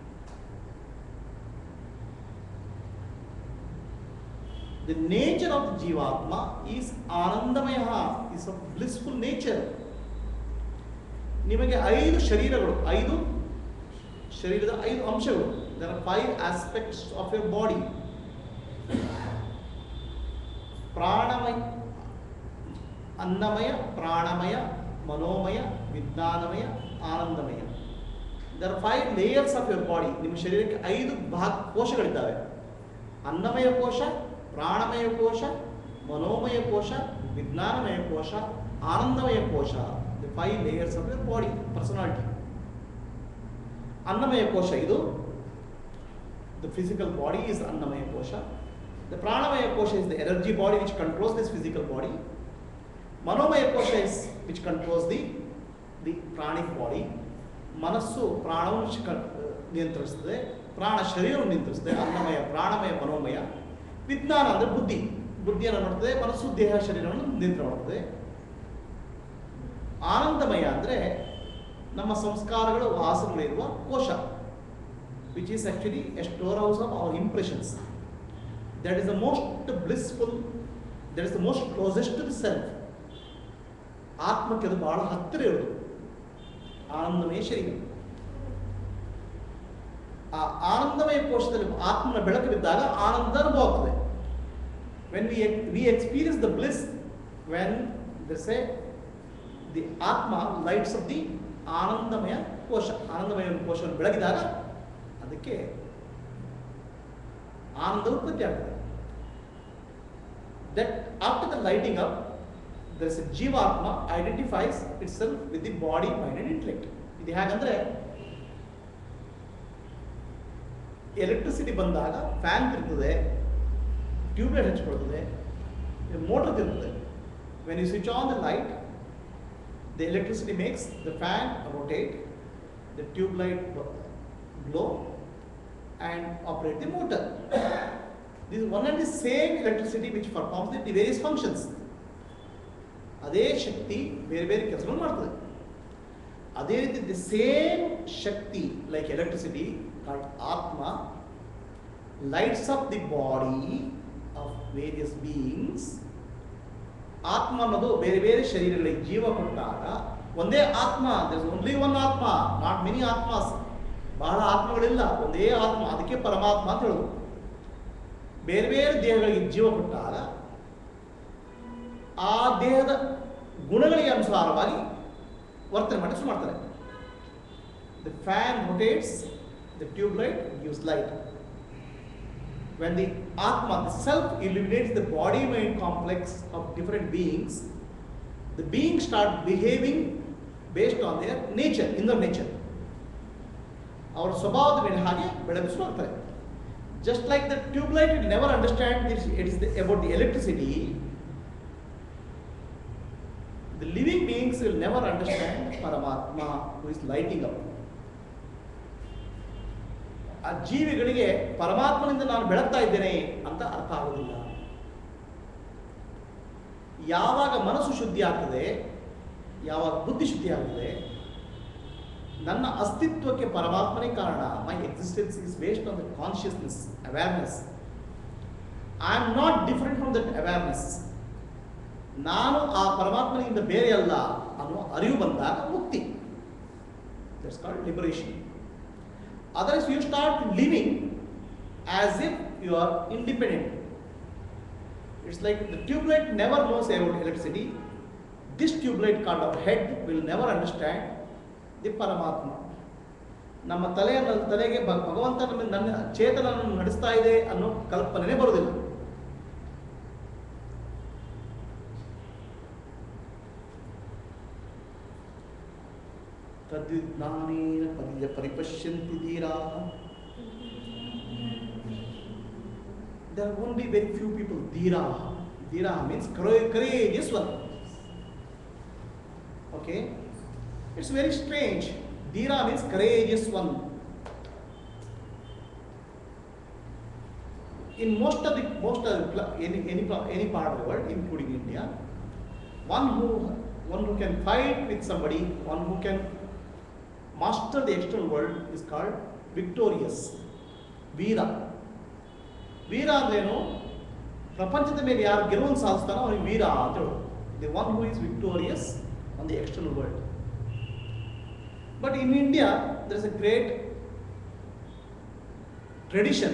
The nature of the Jivatma is Anandamaya, is of blissful nature. ನಿಮಗೆ 5 ಶರೀರಗಳು, 5 ಶರೀರದ 5 ಅಂಶಗಳು. There are 5 aspects of your body. ಪ್ರಾಣಮಯ, ಅನ್ನಮಯ, ಪ್ರಾಣಮಯ, ಮನೋಮಯ, ವಿಜ್ಞಾನಮಯ, ಆನಂದಮಯ. There are 5 layers of your body. ನಿಮ್ಮ ಶರೀರಕ್ಕೆ 5 ಕೋಶಗಳಿದ್ದಾವೆ. ಅನ್ನಮಯ ಕೋಶ, ಪ್ರಾಣಮಯ ಕೋಶ, ಮನೋಮಯ ಕೋಶ, ವಿಜ್ಞಾನಮಯ ಕೋಶ, ಆನಂದಮಯ ಕೋಶ. The 5 layers of your body, personality. ಅನ್ನಮಯ ಕೋಶ ಇದು, the physical body is ಅನ್ನಮಯ ಕೋಶ. The pranamaya kosha is the energy body which controls this physical body. Manomaya kosha is which controls the pranic body. Manassu pranavannu ನಿಯಂತ್ರಿಸುತ್ತದೆ, ಪ್ರಾಣ ಶರೀರವನ್ನು ನಿಯಂತ್ರಿಸುತ್ತದೆ. ಅನ್ನಮಯ, ಪ್ರಾಣಮಯ, ಮನೋಮಯ. ವಿಜ್ಞಾನ ಅಂದರೆ ಬುದ್ಧಿಯನ್ನು ನೋಡ್ತದೆ. ಮನಸ್ಸು ದೇಹ ಶರೀರವನ್ನು ನಿಯಂತ್ರಣ ಮಾಡ್ತದೆ. ಆನಂದಮಯ ಅಂದರೆ ನಮ್ಮ ಸಂಸ್ಕಾರಗಳು, ವಾಸನೆಗಳಿರುವ ಕೋಶ, which is actually a storehouse of our impressions. That is the most blissful, that is the most closest to the self. ಆತ್ಮಕ್ಕೆ ಅದು ಬಹಳ ಹತ್ತಿರ ಇರೋದು ಆನಂದಮಯ ಶರೀರ. ಆ ಆನಂದಮಯ ಕೋಶದಲ್ಲಿ ಆತ್ಮನ ಬೆಳಕು ಬಿದ್ದಾಗ ಆನಂದ ಅನುಭವ ಆಗ್ತದೆ. When we experience the bliss, when they say the Atma lights up the ಆನಂದಮಯ ಕೋಶ, ಆನಂದಮಯ ಕೋಶವನ್ನು ಬೆಳಗಿದಾಗ ಅದಕ್ಕೆ ಆನಂದ ಉತ್ಪತ್ತಿ ಆಗ್ತದೆ. That after the lighting up, there is a Jivatma identifies itself with the body, mind and intellect. ಇದು ಹೇಗಂದ್ರೆ, ಎಲೆಕ್ಟ್ರಿಸಿಟಿ ಬಂದಾಗ ಫ್ಯಾನ್ ತಿರುಗ್ತದೆ, ಟ್ಯೂಬ್ಲೈಟ್ ಹಚ್ಕೊಳ್ತದೆ, ಮೋಟರ್ ತಿರುಗ್ತದೆ. When you switch on the light, the electricity makes the fan rotate, the tube light glow and operate the motor. This is one and the same electricity which performs the various functions. ಅದೇ ಶಕ್ತಿ ಬೇರೆ ಬೇರೆ ಕೆಲಸಗಳನ್ನು ಮಾಡ್ತದೆ. ಅದೇ ರೀತಿ the same shakti like electricity called atma lights up the body of various beings. ಆತ್ಮ ಅನ್ನೋದು ಬೇರೆ ಬೇರೆ ಶರೀರಗಳಿಗೆ ಜೀವ ಕೊಟ್ಟಾಗ ಒಂದೇ ಆತ್ಮ, there is only one atma, not many atmas. ಬಹಳ ಆತ್ಮಗಳಿಲ್ಲ, ಒಂದೇ ಆತ್ಮ. ಅದಕ್ಕೆ ಪರಮಾತ್ಮ ಅಂತ ಹೇಳೋದು. ಬೇರೆ ಬೇರೆ ದೇಹಗಳಿಗೆ ಜೀವ ಕೊಟ್ಟಾಗ ಆ ದೇಹದ ಗುಣಗಳಿಗೆ ಅನುಸಾರವಾಗಿ ವರ್ತನೆ ಮಾಡಿ ಶುರು ಮಾಡ್ತಾರೆ. The fan rotates, the tube light gives light. When the Atma, the self, illuminates the body-mind complex of different beings, the beings start behaving based on their nature, inner nature. ಅವರ ಸ್ವಭಾವದ ಮೇಲೆ ಹಾಗೆ ಬೆಳಕು ಶುರು ಆಗ್ತಾರೆ. Just like the tube light will never understand this, it is about the electricity. The living beings will never understand Paramatma who is lighting up. ಆ ಜೀವಿಗಳಿಗೆ ಪರಮಾತ್ಮನಿಂದ ನಾನು ಬೆಳಗ್ತಾ ಇದ್ದೇನೆ ಅಂತ ಅರ್ಥ ಆಗೋದಿಲ್ಲ. ಯಾವಾಗ ಮನಸ್ಸು ಶುದ್ಧಿ ಆಗ್ತದೆ, ಯಾವಾಗ ಬುದ್ಧಿ ಶುದ್ಧಿ ಆಗ್ತದೆ, ನನ್ನ ಅಸ್ತಿತ್ವಕ್ಕೆ ಪರಮಾತ್ಮನೇ ಕಾರಣ. My existence is based on the consciousness, awareness. I am not different from that awareness. ನಾನು ಆ ಪರಮಾತ್ಮನಿಂದ ಬೇರೆ ಅಲ್ಲ ಅನ್ನುವ ಅರಿವು ಬಂದಾಗ ಮುಕ್ತಿ. That's called liberation. Others you start living as if you are independent. It's like the tubelight never knows about electricity. This tubelight called our head will never understand the paramatma. ನಮ್ಮ ತಲೆಗೆ ಭಗವಂತ ನನ್ನ ಚೇತನವನ್ನು ನಡೆಸ್ತಾ ಇದೆ ಅನ್ನೋ ಕಲ್ಪನೆ ಬರುವುದಿಲ್ಲ. ತದ್ವಿಜ್ಞಾನೇನ ಪರಿಪಶ್ಯಂತಿ ಧೀರಾಃ. There are only very few people. Dhiraah. Dhiraah means courageous one. Okay? It's very strange. Dhira means courageous one. In most of any part of the world, including India, one who can fight with somebody, one who can master the external world is called victorious. Veera. ವೀರ ಅಂದ್ರೇನು? ಪ್ರಪಂಚದ ಮೇಲೆ ಯಾರು ಗೆಲುವನ್ನು ಸಾಧಿಸ್ತಾನೋ ಅವನಿಗೆ ವೀರ ಅಂತ ಹೇಳೋದು. The one who is victorious on the external world. But in India there is a great tradition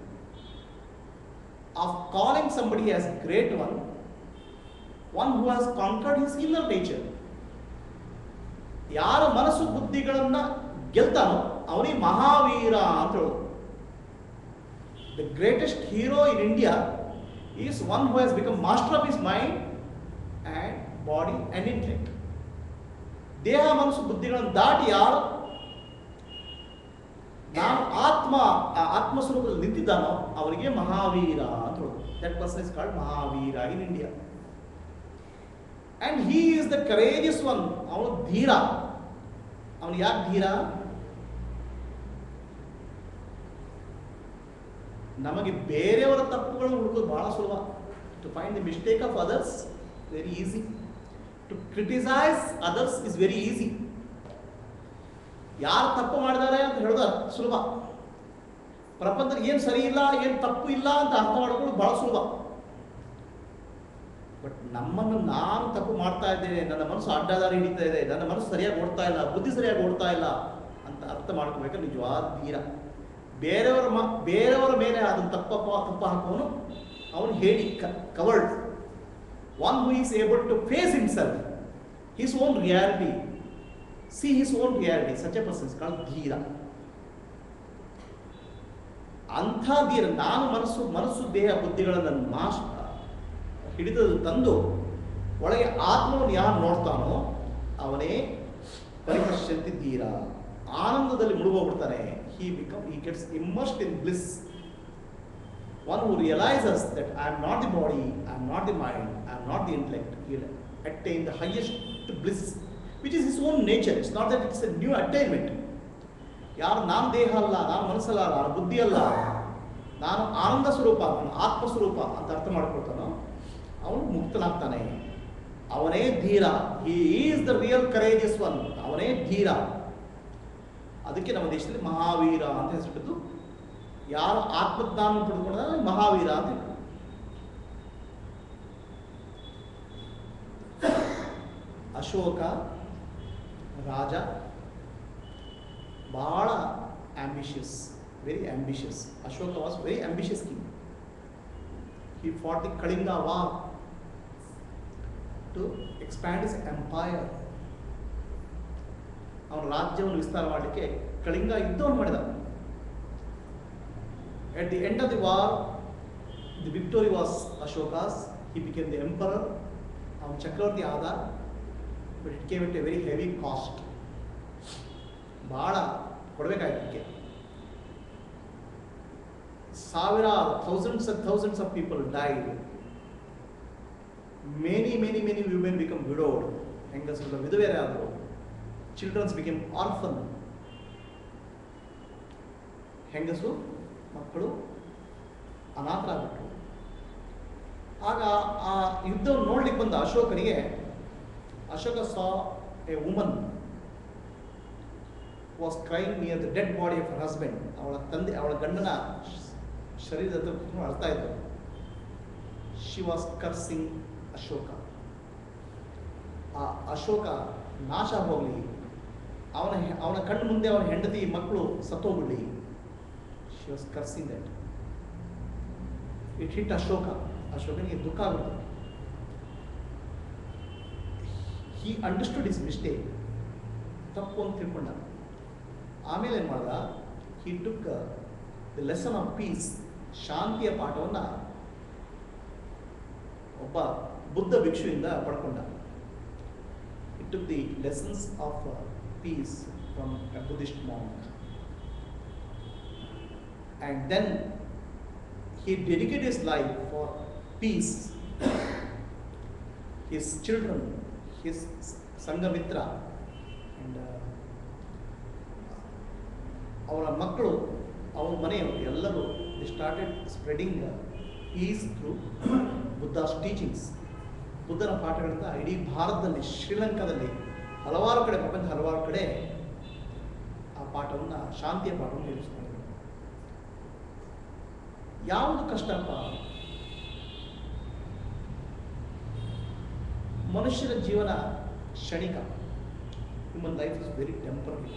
of calling somebody as great one who has conquered his inner nature. ಯಾರ ಮನಸ್ಸು ಬುದ್ಧಿಗಳನ್ನ ಗೆಲ್ತಾನೋ ಅವನಿಗೆ ಮಹಾವೀರ ಅಂತ ಹೇಳೋದು. The greatest hero in India is one who has become master of his mind and body and intellect. ದೇಹ ಮನಸ್ಸು ಬುದ್ಧಿಗಳನ್ನು ದಾಟಿ ಯಾರು ನಾನು ಆತ್ಮ ಸ್ವರೂಪದಲ್ಲಿ ನಿಂತಿದ್ದಾನೋ ಅವರಿಗೆ ಮಹಾವೀರ ಅಂತ ಹೇಳೋದು. That person is called Mahavir in India. And he is the courageous one. ಅವನು ಧೀರ. ಅವನು ಯಾಕೆ ಧೀರ? ನಮಗೆ ಬೇರೆಯವರ ತಪ್ಪುಗಳನ್ನು ಹುಡುಕೋದು ಬಹಳ ಸುಲಭ. To find the mistake of others very easy. To criticise others is very easy. ಯಾರು ತಪ್ಪು ಮಾಡಿದ್ದಾರೆ ಅಂತ ಹೇಳೋದು ಸುಲಭ. ಪ್ರಪಂಚದಲ್ಲಿ ಏನು ಸರಿ ಇಲ್ಲ, ಏನು ತಪ್ಪು ಇಲ್ಲ ಅಂತ ಅರ್ಥ ಮಾಡ್ಕೊಳ್ಳೋದು ಬಹಳ ಸುಲಭ. ಬಟ್ ನಮ್ಮನ್ನು ನಾನು ತಪ್ಪು ಮಾಡ್ತಾ ಇದ್ದೇನೆ, ನನ್ನ ಮನಸ್ಸು ಅಡ್ಡದಾರಿ ಹಿಡಿತಾ ಇದೆ, ನನ್ನ ಮನಸ್ಸು ಸರಿಯಾಗಿ ಓಡ್ತಾ ಇಲ್ಲ, ಬುದ್ಧಿ ಸರಿಯಾಗಿ ಓಡ್ತಾ ಇಲ್ಲ ಅಂತ ಅರ್ಥ ಮಾಡ್ಕೋಬೇಕಾದ್ರೆ ನಿಜವಾದ ಧೀರ. ಬೇರೆಯವರ ಮೇಲೆ ಅದನ್ನು ತಪ್ಪು ಹಾಕೋನು ಅವನು ಹೇಳಿ coward. One who is able to face himself, his own reality, see his own reality, such a person is called dhira. ಅಂಥ ಧೀರ ನಾನು ಮನಸ್ಸು ದೇಹ ಬುದ್ಧಿಗಳನ್ನು ಹಿಡಿದು ತಂದು ಒಳಗೆ ಆತ್ಮವನ್ನು ಯಾರು ನೋಡ್ತಾನೋ ಅವನೇ ಪರಿಪಶ್ಯಂತಿ ಧೀರ. ಆನಂದದಲ್ಲಿ ಮುಳುಗೋಗ್ಬಿಡ್ತಾನೆ. He gets immersed in bliss. One who realizes that I am not the body, I am not the mind, I am not the intellect, he will attain the highest bliss, which is his own nature. It's not that it's a new attainment. ಯಾರು ನಾನು ದೇಹ ಅಲ್ಲ, ನಾನು ಮನಸ್ಸಲ್ಲ, ನಾನು ಬುದ್ಧಿ ಅಲ್ಲ, ನಾನು ಆನಂದ ಸ್ವರೂಪ, ನಾನು ಆತ್ಮ ಸ್ವರೂಪ ಅಂತ ಅರ್ಥ ಮಾಡ್ಕೊಳ್ತಾನೋ ಅವನು ಮುಕ್ತನಾಗ್ತಾನೆ. ಅವನೇ ಧೀರ. He is the real courageous one. ಅವನೇ ಧೀರ. ಅದಕ್ಕೆ ನಮ್ಮ ದೇಶದಲ್ಲಿ ಮಹಾವೀರ ಅಂತ ಹೆಸರಿಟ್ಟು ಯಾರು ಆತ್ಮಜ್ಞಾನ ಪಡ್ಕೊಂಡ ಮಹಾವೀರ ಅಂತ ಹೇಳಿ. ಅಶೋಕ ರಾಜ ಬಹಳ ambitious, very ambitious. Ashoka was very ambitious king. He fought the Kalinga war to expand his empire. ಅವನ ರಾಜ್ಯವನ್ನು ವಿಸ್ತಾರ ಮಾಡಲಿಕ್ಕೆ ಕಳಿಂಗ ಯುದ್ಧವನ್ನು ಮಾಡಿದ. At the end of the war, the victory was Ashoka's. He became the emperor. ಅವನು ಚಕ್ರವರ್ತಿ ಆದ. But it came at a very heavy cost. ಬಹಳ ಕೊಡಬೇಕಾಯ್ತು. thousands of people died. Many women become widowed. ಹೆಂಗಸರು ವಿಧವೆಯರೇ ಆದರು. Children became orphan. ಹೆಂಗಸು ಮಕ್ಕಳು ಅನಾಥರಾಗ್ಬಿಟ್ರು. ಆಗ ಆ ಯುದ್ಧವನ್ನು ನೋಡ್ಲಿಕ್ಕೆ ಬಂದ Ashoka saw a woman was crying near the dead body of her husband. ಅವಳ ಗಂಡನ ಶರೀರದ ಹತ್ರ ಕೂತ್ಕೊಂಡು ಅಳ್ತಾ ಇದ್ದರು. She was cursing Ashoka. ಆ ಅಶೋಕ ನಾಶ ಹೋಗಲಿ, ಅವನ ಕಣ್ಣು ಮುಂದೆ ಅವನ ಹೆಂಡತಿ ಮಕ್ಕಳು ಸತ್ತೋಗ್ಬಿಡ್ಲಿ. She was cursing that. It hit Ashoka. ಅಶೋಕನಿಗೆ ದುಃಖ ಆಗುತ್ತೆ. He understood his mistake. ತಪ್ಪು ಅಂತ ತಿಳ್ಕೊಂಡ. ಆಮೇಲೆ ಏನು ಮಾಡ್ದ? He took the lesson of peace, ಶಾಂತಿಯ ಪಾಠವನ್ನು ಒಬ್ಬ Buddha ಭಿಕ್ಷುವಿಂದ ಪಡ್ಕೊಂಡ. He took the lessons of peace from a Buddhist monk. And then he dedicated his life for peace. His children, his Sangamitra, and ಅವರ ಮಕ್ಕಳು, ಅವರ ಮನೆಯವರು ಎಲ್ಲರೂ they started spreading peace through Buddha's teachings. ಬುದ್ಧನ ಪಾಠಗಳಿಂದ ಇಡೀ ಭಾರತದಲ್ಲಿ, ಶ್ರೀಲಂಕಾದಲ್ಲಿ ಹಲವಾರು ಕಡೆ, ಪ್ರಪಂಚ ಹಲವಾರು ಕಡೆ ಆ ಪಾಠವನ್ನು, ಶಾಂತಿಯ ಪಾಠವನ್ನು ಹೇಳಿಸ್ಕೊಂಡಿದ್ದಾರೆ. ಯಾವುದು ಕಷ್ಟಪ್ಪ? ಮನುಷ್ಯರ ಜೀವನ ಕ್ಷಣಿಕ. Human life is very temporary.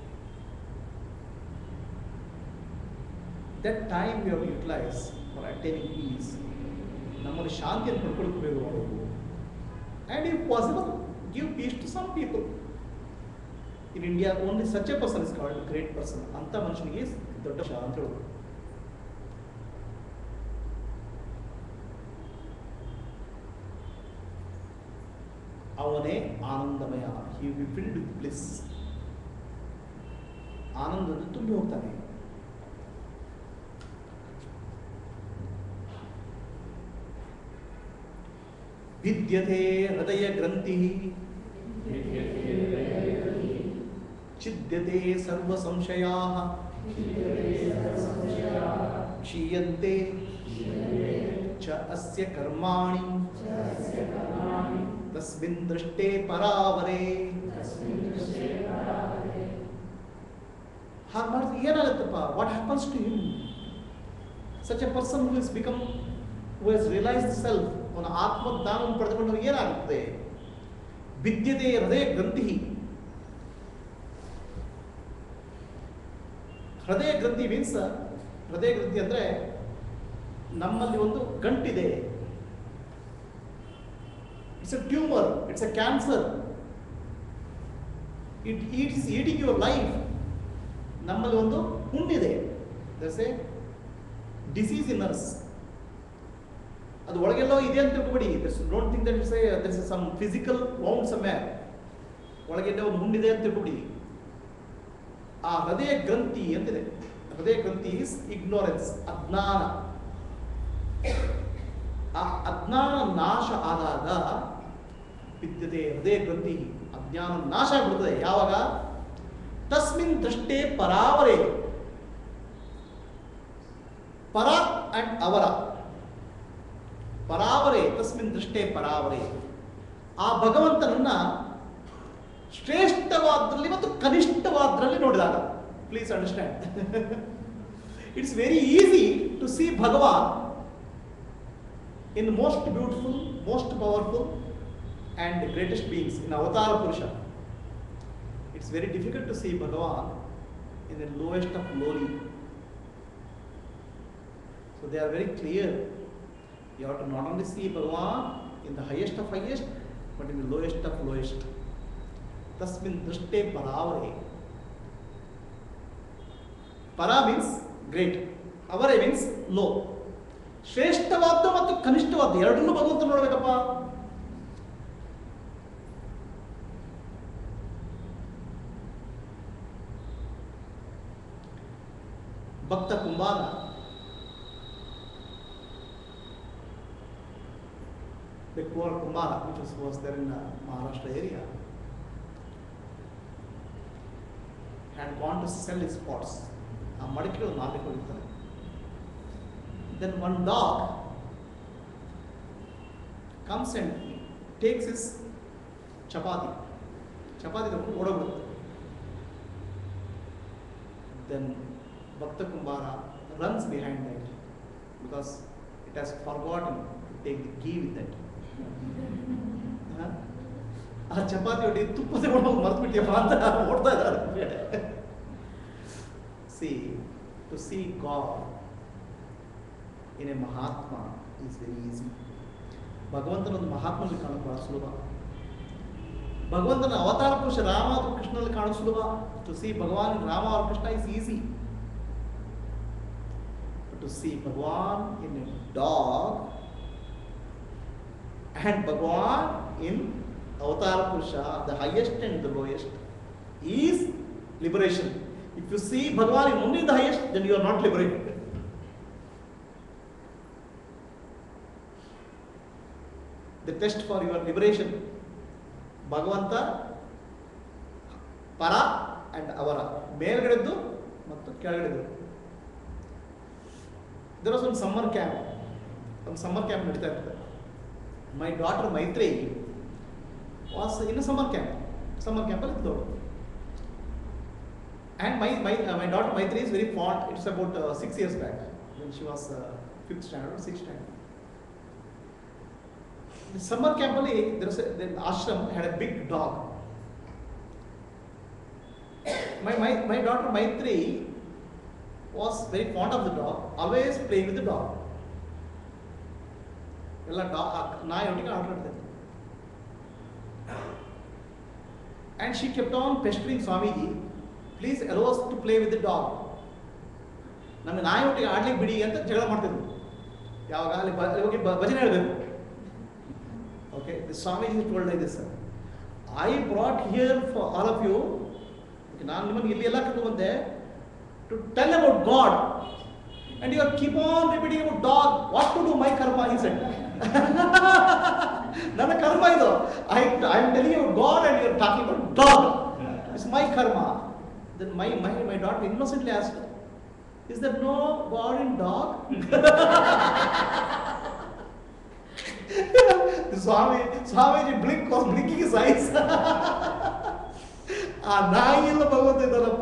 That time we have utilise for attaining peace. ನಮ್ಮಲ್ಲಿ ಶಾಂತಿಯನ್ನು ಪಡ್ಕೊಳ್ಳೋಕೆ ಉಪಯೋಗ ಮಾಡಬೇಕು. And if possible give peace to some people. In India only such a person is called great person. ಅಂಥ ಮನುಷ್ಯನಿಗೆ ದೊಡ್ಡ ಅಂತ ಹೇಳೋದು. ಅವನೇ ಆನಂದಮಯ. He will be filled with bliss. ಆನಂದದ ತುಂಬಿ ಹೋಗ್ತಾನೆ. ವಿದ್ಯತೆ ಹೃದಯ ಗ್ರಂಥಿ ಛಿದ್ಯತೆ ಸರ್ವ ಸಂಶಯಾಃ ಕ್ಷೀಯಂತೆ ಚ ಅಸ್ಯ ಕರ್ಮಾಣಿ ತಸ್ಮಿನ್ ದೃಷ್ಟೇ ಪರಾವರೇ. ಹಾಗೆ ಮಾಡಿದ್ರೆ ಏನಾಗುತ್ತಪ್ಪ? What happens to him? Such a person who is become, who has realised self, ಅವನ ಆತ್ಮಜ್ಞಾನವನ್ನು ಪಡೆದುಕೊಂಡವನು ಏನಾಗುತ್ತದೆ? ವಿದ್ಯತೆ ಹೃದಯ ಗ್ರಂಥಿ. ಹೃದಯ ಗ್ರಂಥಿ ಮೀನ್ಸ್, ಹೃದಯ ಗ್ರಂಥಿ ಅಂದರೆ ನಮ್ಮಲ್ಲಿ ಒಂದು ಗಂಟಿದೆ. It's a tumor, it's a cancer. It is eating your life. ನಮ್ಮಲ್ಲಿ ಒಂದು ಹುಣ್ಣಿದೆ. There's a disease in us. ಅದು ಒಳಗೆಲ್ಲೋ ಇದೆ ಅಂತ ತಿಳ್ಕೊಬೇಡಿ. Don't think that there's some physical wound somewhere. ಒಳಗೆಲ್ಲ ಒಂದು ಹುಣ್ಣಿದೆ ಅಂತ ತಿಳ್ಕೊಬೇಡಿ. ಆ ಹೃದಯ ಗ್ರಂಥಿ ಅಂತಿದೆ. ಹೃದಯ ಗ್ರಂಥಿ ಇಸ್ ಇಗ್ನೋರೆನ್ಸ್, ಅಜ್ಞಾನ. ಆ ಅಜ್ಞಾನ ನಾಶ ಆದಾಗ ವಿದ್ಯತೆ ಹೃದಯ ಗ್ರಂಥಿ, ಅಜ್ಞಾನ ನಾಶ ಆಗ್ಬಿಡ್ತದೆ. ಯಾವಾಗ? ತಸ್ಮಿನ್ ದೃಷ್ಟೇ ಪರಾವರೇ. ಪರ ಅಂಡ್ ಅವರ. ಪರಾವರೇ, ತಸ್ಮಿನ್ ದೃಷ್ಟೇ ಪರಾವರೇ. ಆ ಭಗವಂತನನ್ನ ಶ್ರೇಷ್ಠವಾದ್ರಲ್ಲಿ ಮತ್ತು ಕನಿಷ್ಠವಾದ್ರಲ್ಲಿ ನೋಡಿದಾಗ. Please understand. It's very easy to see Bhagavan in the most beautiful, most powerful and the greatest beings, in Avatara Purusha. It's very difficult to see Bhagavan in the lowest of lowly. So they are very clear. You have to not only see Bhagavan in the highest of highest, but in the lowest of lowest. Tasmin drishte paravare. Para means great. Avare means low. ಶ್ರೇಷ್ಠವಾದ ಮತ್ತು ಕನಿಷ್ಠವಾದ ಎರಡನ್ನೂ ಭಗವಂತ ನೋಡಬೇಕಪ್ಪ. ಭಕ್ತ ಕುಂಬಾರ, the poor Kumara, which was there in the Maharashtra area, had gone to sell his pots. ಆ ಮಡಿಕೆಗಳು ಮಾರಲಿಕ್ಕೆ ಹೋಗಿರ್ತಾರೆ. Then one dog comes and takes his chapati ತಗೊಂಡು ಓಡೋಗ್ಬಿಡುತ್ತೆ. then Bhakta Kumbara runs behind that because it has forgotten to take the ghee with that. ಆ ಚಪಾತಿ ಒಟ್ಟಿ ತುಪ್ಪ ತಗೊಂಡು ಮರ್ತು ಬಿಟ್ಟಿಯಪ್ಪ ಅಂತ ಓಡ್ತಾ ಇದ್ದಾರೆ. To see God in a Mahatma is very easy. ಭಗವಂತನ ಒಂದು ಮಹಾತ್ಮನಲ್ಲಿ ಕಾಣೋದು ಬಹಳ ಸುಲಭ. ಭಗವಂತನ ಅವತಾರ ಪುರುಷ ರಾಮ ಅಥವಾ ಕೃಷ್ಣನಲ್ಲಿ ಕಾಣೋದು ಸುಲಭ. To see Bhagavan in Rama or Krishna is easy. But to see Bhagavan in a dog and Bhagavan in Avatara Purusha, the highest and the lowest, is liberation. If you see Bhagavan in only the highest, then you are not liberated. The test for your liberation, Bhagavanta, Para and Avara, ಮೇಲ್ಗಡೆದ್ದು ಮತ್ತು ಕೆಳಗಡೆದ್ದು. There was one summer camp. ನಡೀತಾ ಇರ್ತದೆ. My daughter Maitri was in a summer camp. Summer camp ಅಲ್ಲಿ ಇದ್ದವಳು. And my daughter Maitri is very fond. It's about 6 years back when she was 5th standard or 6th standard. The summer camp ಅಲ್ಲಿ the ashram had a big dog. My daughter Maitri was very fond of the dog, always playing with the dog. ಎಲ್ಲ ನಾಯಿ ಒಟ್ಟಿಗೆ ಆಟ ಆಡ್ತಿದ್ದೆ. And she kept on pestering Swamiji, please allow us to play with the dog. ನಮಗೆ ನಾಯಿ ಒಟ್ಟಿಗೆ ಆಡ್ಲಿಕ್ಕೆ ಬಿಡಿ ಅಂತ ಜಗಳ ಮಾಡ್ತಿದ್ರು. ಯಾವಾಗ ಅಲ್ಲಿ ಹೋಗಿ ಭಜನೆ ಹೇಳಬೇಕು. Okay, the Swamiji told like this, sir. I brought here for all of you, ನಾನು ನಿಮ್ಮನ್ನು ಇಲ್ಲಿ ಎಲ್ಲ ಕರ್ಕೊಂಡು ಬಂದೆ to tell about God, and you keep on repeating about dog. What to do? My karma, he said. ನನ್ನ ಕರ್ಮ ಇದು. I am telling you about God and you are talking about dog. It's my karma. Then my daughter innocently asked, is there no God in dog? The Swamiji was blinking his eyes. ಆ ನಾಯಿ ಎಲ್ಲ ಭಗವಂತ ಇದ್ದಾರಪ್ಪ.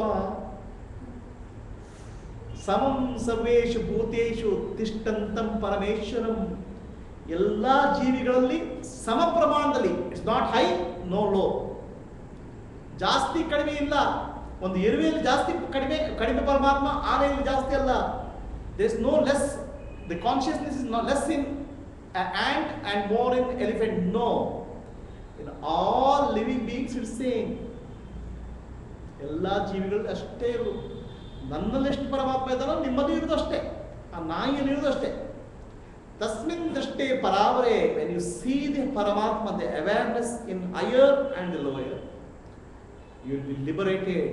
ಸಮಂ ಸರ್ವೇಷು ಭೂತೇಷು ತಿಷ್ಠಂತಂ ಪರಮೇಶ್ವರಂ. ಎಲ್ಲ ಜೀವಿಗಳಲ್ಲಿ ಸಮ ಪ್ರಮಾಣದಲ್ಲಿ, it's not high no low, ಜಾಸ್ತಿ ಕಡಿಮೆ ಇಲ್ಲ. ಒಂದು ಎರುವೆಯಲ್ಲಿ ಜಾಸ್ತಿ ಕಡಿಮೆ ಪರಮಾತ್ಮ, ಆನೆಯಲ್ಲಿ ಜಾಸ್ತಿ ಅಲ್ಲ. There is no less. The consciousness is not less in ant and more in elephant. No, in all living beings it's same. ಎಲ್ಲ ಜೀವಿಗಳು ಅಷ್ಟೇ ಇರೋದು. ನನ್ನಲ್ಲಿ ಎಷ್ಟು ಪರಮಾತ್ಮ ಇದ್ದಾನೋ ನಿಮ್ಮದು ಇರೋದು ಅಷ್ಟೇ, ಆ ನಾಯಿಯಲ್ಲಿ ಇರೋದು ಅಷ್ಟೇ. ತಸ್ಮಿನ್ ದೃಷ್ಟೇ ಪರಾವರೆ. when you see the Paramatma, the awareness in higher and the lower, you will be liberated.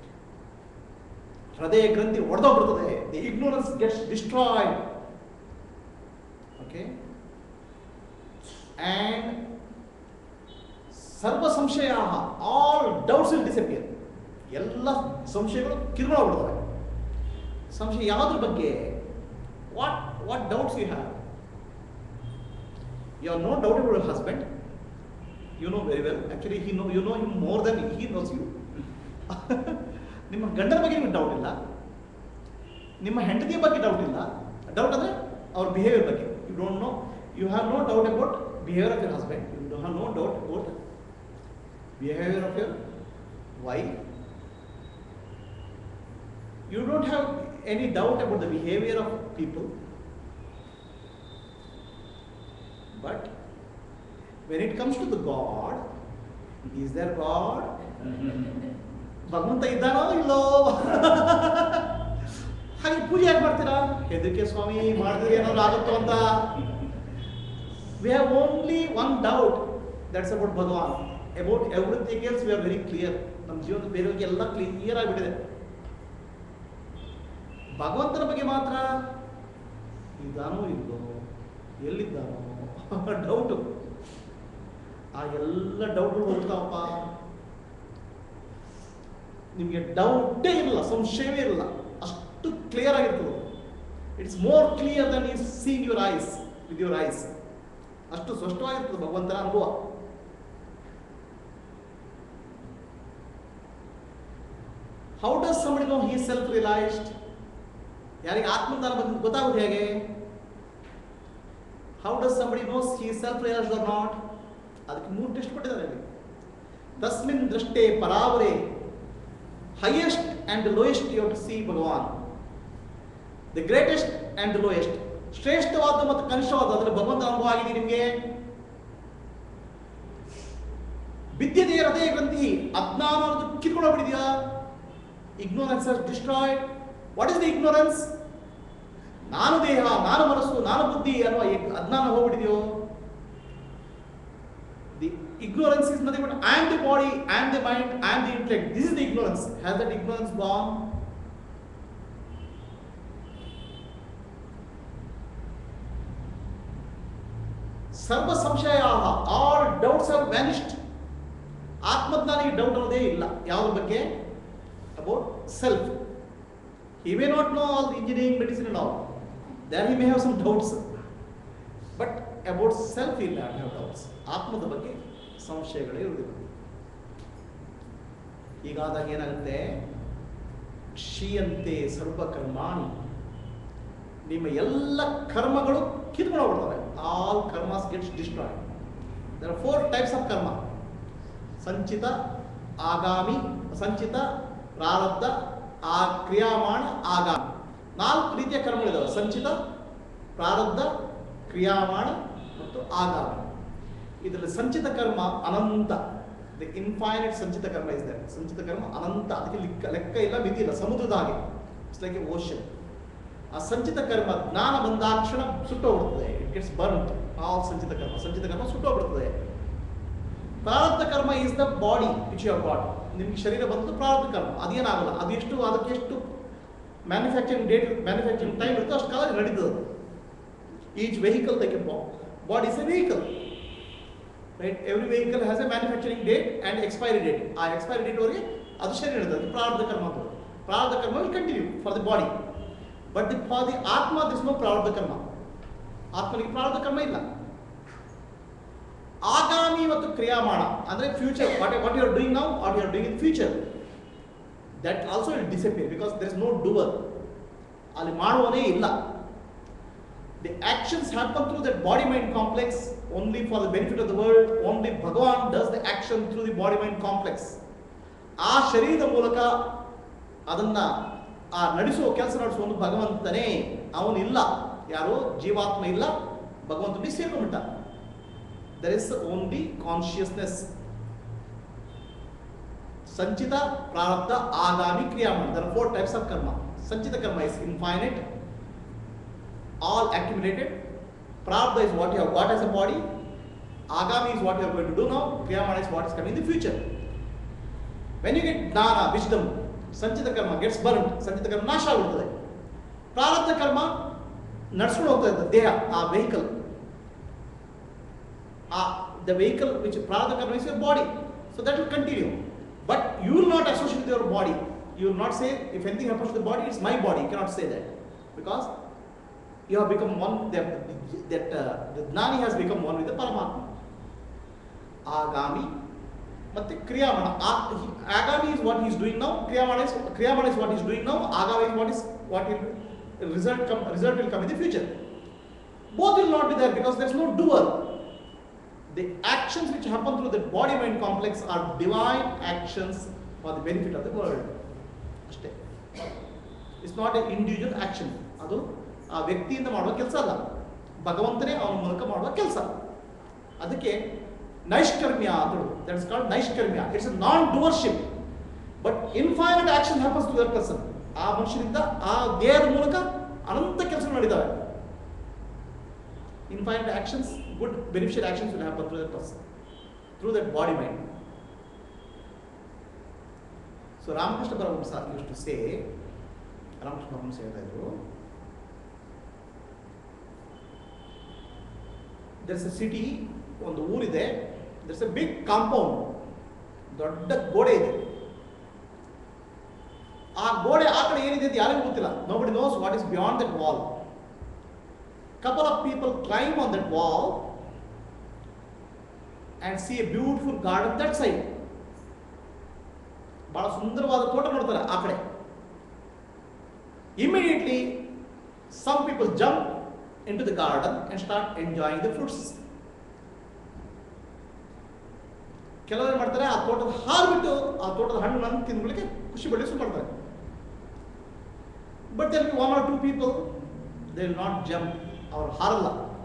ಹೃದಯ ಗ್ರಂಥಿ ಒಡೆದೋಗ್ಬಿಡ್ತದೆ. the ignorance gets destroyed. Okay, and ಸರ್ವ ಸಂಶಯ, all doubts will disappear. ಎಲ್ಲ ಸಂಶಯಗಳು ಕಿರುಗಳಾಗ್ಬಿಡ್ತವೆ. ಸಂಶಯ ಯಾವುದ್ರ ಬಗ್ಗೆ? what doubts you have? You have no doubt about your husband. You know very well. Actually, you know him more than he knows you. ನಿಮ್ಮ ಗಂಡನ ಬಗ್ಗೆ ನಿಮಗೆ ಡೌಟ್ ಇಲ್ಲ, ನಿಮ್ಮ ಹೆಂಡತಿಯ ಬಗ್ಗೆ ಡೌಟ್ ಇಲ್ಲ. ಡೌಟ್ ಅಂದರೆ ಅವ್ರ ಬಿಹೇವಿಯರ್ ಬಗ್ಗೆ. You don't know, you have no doubt about behaviour of your husband. You have no doubt about behaviour of your wife. You don't have any doubt about the behavior of people. But when it comes to the God, is there God? ಭಗವಂತ ಇದ್ದಾನೋ ಇಲ್ಲೋ? ಹಾಗೆ ಪೂಜೆ ಯಾಕೆ ಮಾಡ್ತೀರಾ? ಹೆದರಿಕೆ ಸ್ವಾಮಿ ಮಾಡಿದ್ರೆ ಏನಾದ್ರು ಆಗುತ್ತೋ ಅಂತ. We have only one doubt, that's about Bhagavan. About everything else we are very clear. ನಮ್ಮ ಜೀವನದ ಬೇರೆಯವರಿಗೆ ಎಲ್ಲ ಕ್ಲಿಯರ್ ಆಗಿಬಿಟ್ಟಿದೆ. ಭಗವಂತನ ಬಗ್ಗೆ ಮಾತ್ರ ಇದ್ದಾನೋ ಇಲ್ಲೋ, ಎಲ್ಲಿದ್ದಾನೋ ಡೌಟು. ಆ ಎಲ್ಲ ಡೌಟ್ಗಳು ಹೋಗ್ತಾವಪ್ಪ. ನಿಮಗೆ ಡೌಟೇ ಇರಲ್ಲ, ಸಂಶಯವೇ ಇರಲ್ಲ, ಅಷ್ಟು ಕ್ಲಿಯರ್ ಆಗಿರ್ತದೆ. It's more clear than you seeing your eyes with your eyes. ಅಷ್ಟು ಸ್ಪಷ್ಟವಾಗಿರ್ತದೆ ಭಗವಂತನ ಅನುಭವ. How does somebody know he is self realized? ಯಾರಿಗೆ ಆತ್ಮಜ್ಞಾನ ಬಂದು ಗೊತ್ತಾಗೋದು ಹೇಗೆ? How does somebody knows he is self realized or not? ಅದಕ್ಕೆ 3 ಟೆಸ್ಟ್ ಕೊಟ್ಟಿದ್ದಾರೆ ಅಲ್ಲಿ. ತಸ್ಮಿನ್ ದೃಷ್ಟೇ ಪರಾವರೆ, highest and the lowest you have to see Bhagwan. The greatest and the lowest, ಶ್ರೇಷ್ಠವಾದ ಮತ್ತು ಕನಿಷ್ಠವಾದ ಅದರಲ್ಲಿ ಭಗವಂತ ಅನುಭವ ಆಗಿದೆ ನಿಮಗೆ. ವಿದ್ಯೆದೇ ಹೃದಯ ಗ್ರಂಥಿ, ಅಜ್ಞಾನ ಅನ್ನೋದು ಕಿತ್ಕೊಂಡೋಗ್ಬಿಟ್ಟಿದೆಯಾ? Ignorance has destroyed. What is the ignorance? ನಾನು ದೇಹ, ನಾನು ಮನಸ್ಸು, ನಾನು ಬುದ್ಧಿ ಅನ್ನುವ ಅಜ್ಞಾನ ಹೋಗ್ಬಿಟ್ಟಿದೆಯೋ? The ignorance is nothing but I am the body, I am the mind, I am the intellect. This is the ignorance. Has that ignorance gone? ಸರ್ವ ಸಂಶಯಾಹ, all doubts have vanished. ಆತ್ಮಜ್ಞಾನಿಗೆ ಡೌಟ್ ಅನ್ನೋದೇ ಇಲ್ಲ. ಯಾವುದ್ರ ಬಗ್ಗೆ? About self. He may not know all the engineering, medicine and all. There he may have some doubts. But about self he will not have doubts. ಆತ್ಮದ ಬಗ್ಗೆ ಸಂಶಯಗಳೇ ಇರುವುದಿಲ್ಲ. ಹೀಗಾದಾಗ ಏನಾಗುತ್ತೆ? ಕ್ಷೀಯಂತೆ ಸರ್ವಕರ್ಮಾಣಿ, ನಿಮ್ಮ ಎಲ್ಲ ಕರ್ಮಗಳು ಕಿತ್ಕೊಂಡೋಗ್ಬಿಡ್ತವೆ. All karmas gets destroyed. There are 4 types of karma: sanchita, ಆಗಾಮಿ, ಸಂಚಿತ, ಪ್ರಾರಬ್ಧ, ಕ್ರಿಯಾಮಾಣ, ಆಗಾಮಿ. 4 ರೀತಿಯ ಕರ್ಮಗಳಿದ್ದಾವೆ: ಸಂಚಿತ, ಪ್ರಾರಬ್ಧ, ಕ್ರಿಯಾಮಾಣ ಮತ್ತು ಆಗಾಮಿ. ಇದರಲ್ಲಿ ಸಂಚಿತ ಕರ್ಮ ಅನಂತ. ದಿ ಇನ್ಫೈನೈಟ್ ಸಂಚಿತ ಕರ್ಮ ಇಸ್ ದೇರ್. ಸಂಚಿತ ಕರ್ಮ ಅನಂತ, ಅದಕ್ಕೆ ಲೆಕ್ಕ ಇಲ್ಲ, ಮಿತಿ ಇಲ್ಲ, ಸಮುದ್ರದ ಹಾಗೆ. It's like a ocean. ಆ ಸಂಚಿತ ಕರ್ಮ ಜ್ಞಾನ ಬಂದಾಕ್ಷಣ ಸುಟ್ಟೋಗ್ಬಿಡ್ತದೆ. It gets burned. All sanchita karma ಸುಟ್ಟೋಗ್ಬಿಡ್ತದೆ. Prarabdha karma is the body which you have got. ನಿಮ್ಗೆ ಶರೀರ ಬಂದು ಪ್ರಾರಬ್ಧ ಕರ್ಮ, ಅದೇನಾಗಲ್ಲ. ಅದಕ್ಕೆ ಎಷ್ಟು ಮ್ಯಾನುಫ್ಯಾಕ್ಚರಿಂಗ್ ಟೈಮ್ ಇರುತ್ತೋ ಅಷ್ಟು ಕಾಲ ನಡೀತದೆ. Each vehicle like a body is a vehicle, right? Every vehicle has a manufacturing date and expiry date. ಆ ಎಕ್ಸ್ಪೈರಿ ಡೇಟ್ ವರೆಗೆ ಅದು ಶರೀರ ಇರ್ತದೆ. ಪ್ರಾರಬ್ಧ ಕರ್ಮ ಅಂತ. Prarabdha karma will continue for the body. But for the atma this no prarabdha karma. ಆತ್ಮನಿಗೆ ಪ್ರಾರಬ್ಧ ಕರ್ಮ ಇಲ್ಲ. ಆಗಾಮಿ ಮತ್ತು ಕ್ರಿಯಾಮಾಣ ಅಂದರೆ future. What you are doing now, what you are doing in future, that also will disappear because there is no doer. ಅಲ್ಲಿ ಮಾಡುವನೇ ಇಲ್ಲ. The actions happen through that body mind complex only for the benefit of the world. Only Bhagavan does the action through the body mind complex. ಆ ಶರೀರದ ಮೂಲಕ ಅದನ್ನ ನಡೆಸುವ ಕೆಲಸ ನಡೆಸುವ ಒಂದು ಭಗವಂತನೇ. ಅವನಿಲ್ಲ. ಯಾರು? ಜೀವಾತ್ಮ ಇಲ್ಲ, ಭಗವಂತನಿಗೆ ಸೇರ್ಕೊಂಡ್ಬಿಟ್ಟ. there is only consciousness. ಸಂಚಿತ, ಪ್ರಾರಬ್ಧ, ಆಗಾಮಿ, ಕ್ರಿಯಾಮಾಣ. There are 4 types of karma. ಸಂಚಿತ karma is infinite, all accumulated. Prarabdha is what you have got as a body. Agami is what you are going to do now. Kriyamana is what is coming in the future. When you get gnana, wisdom, ಸಂಚಿತ karma gets burnt. ಸಂಚಿತ karma ನಾಶ ಆಗುತ್ತದೆ. ಪ್ರಾರಬ್ಧ ಕರ್ಮ ನಡೆಸ್ಕೊಂಡು ಹೋಗ್ತಾ ಇರ್ತದೆ ದೇಹ, ಆ vehicle. The vehicle which prarabdha karma is your body, so that will continue. But you will not associate with your body. You will not say, if anything happens to the body, it's my body. You cannot say that, because you have become one. The gnani has become one with the Paramatma. Agami ಮತ್ತೆ ಕ್ರಿಯಾಮಾಣ. Agami is what he is doing now. Kriyamana is what he is doing now. Agami is what will result will come in the future. Both will not be there because there is no doer. The actions which happen through the body mind complex are divine actions for the benefit of the world. ಅಷ್ಟೇ. It's not an individual action. ಅದು ಆ ವ್ಯಕ್ತಿಯಿಂದ ಮಾಡುವ ಕೆಲಸ ಅಲ್ಲ, ಭಗವಂತನೇ ಅವನ ಮೂಲಕ ಮಾಡುವ ಕೆಲಸ. ಅದಕ್ಕೆ ನೈಷ್ಕರ್ಮ್ಯ ಅದು. That is called ನೈಷ್ಕರ್ಮ್ಯ. It's a non-doership, but infinite action happens to that person. ಆ ಮನುಷ್ಯನಿಂದ ಆ ದೇಹದ ಮೂಲಕ ಅನಂತ ಕೆಲಸಗಳು ನಡೆದಿವೆ. Infinite actions, good beneficial actions will happen through that person, through that body mind. So Ramakrishna Paramahamsa used to say, Ramakrishna Paramahamsa ಹೇಳ್ತಾ ಇದ್ರು, there's a city, ಒಂದು ಊರಿದೆ, there's a big compound, ದೊಡ್ಡ ಗೋಡೆ ಇದೆ. ಆ ಗೋಡೆ ಆ ಕಡೆ ಏನಿದೆ ಅಂತ ಯಾರಿಗೂ ಗೊತ್ತಿಲ್ಲ. Nobody knows what is beyond that wall. Couple of people climb on that wall and see a beautiful garden that side. ಬಹಳ ಸುಂದರವಾದ ತೋಟ ನೋಡ್ತಾರೆ ಆ ಕಡೆ. Immediately some people jump in to the garden and start enjoying the fruits. ಕೆಲವರು ಮಾಡ್ತಾರೆ ಆ ತೋಟದ ಹಾಲು ಬಿಟ್ಟು ಆ ತೋಟದ ಹಣ್ಣನ್ನು ತಿಂದ್ಗಳಿಗೆ ಖುಷಿ ಪಡಲಿಕ್ಕೆ ಶುರು ಮಾಡ್ತಾರೆ. But there will be 1 or 2 people, they will not jump, ಅವರು ಹಾರಲ್ಲ.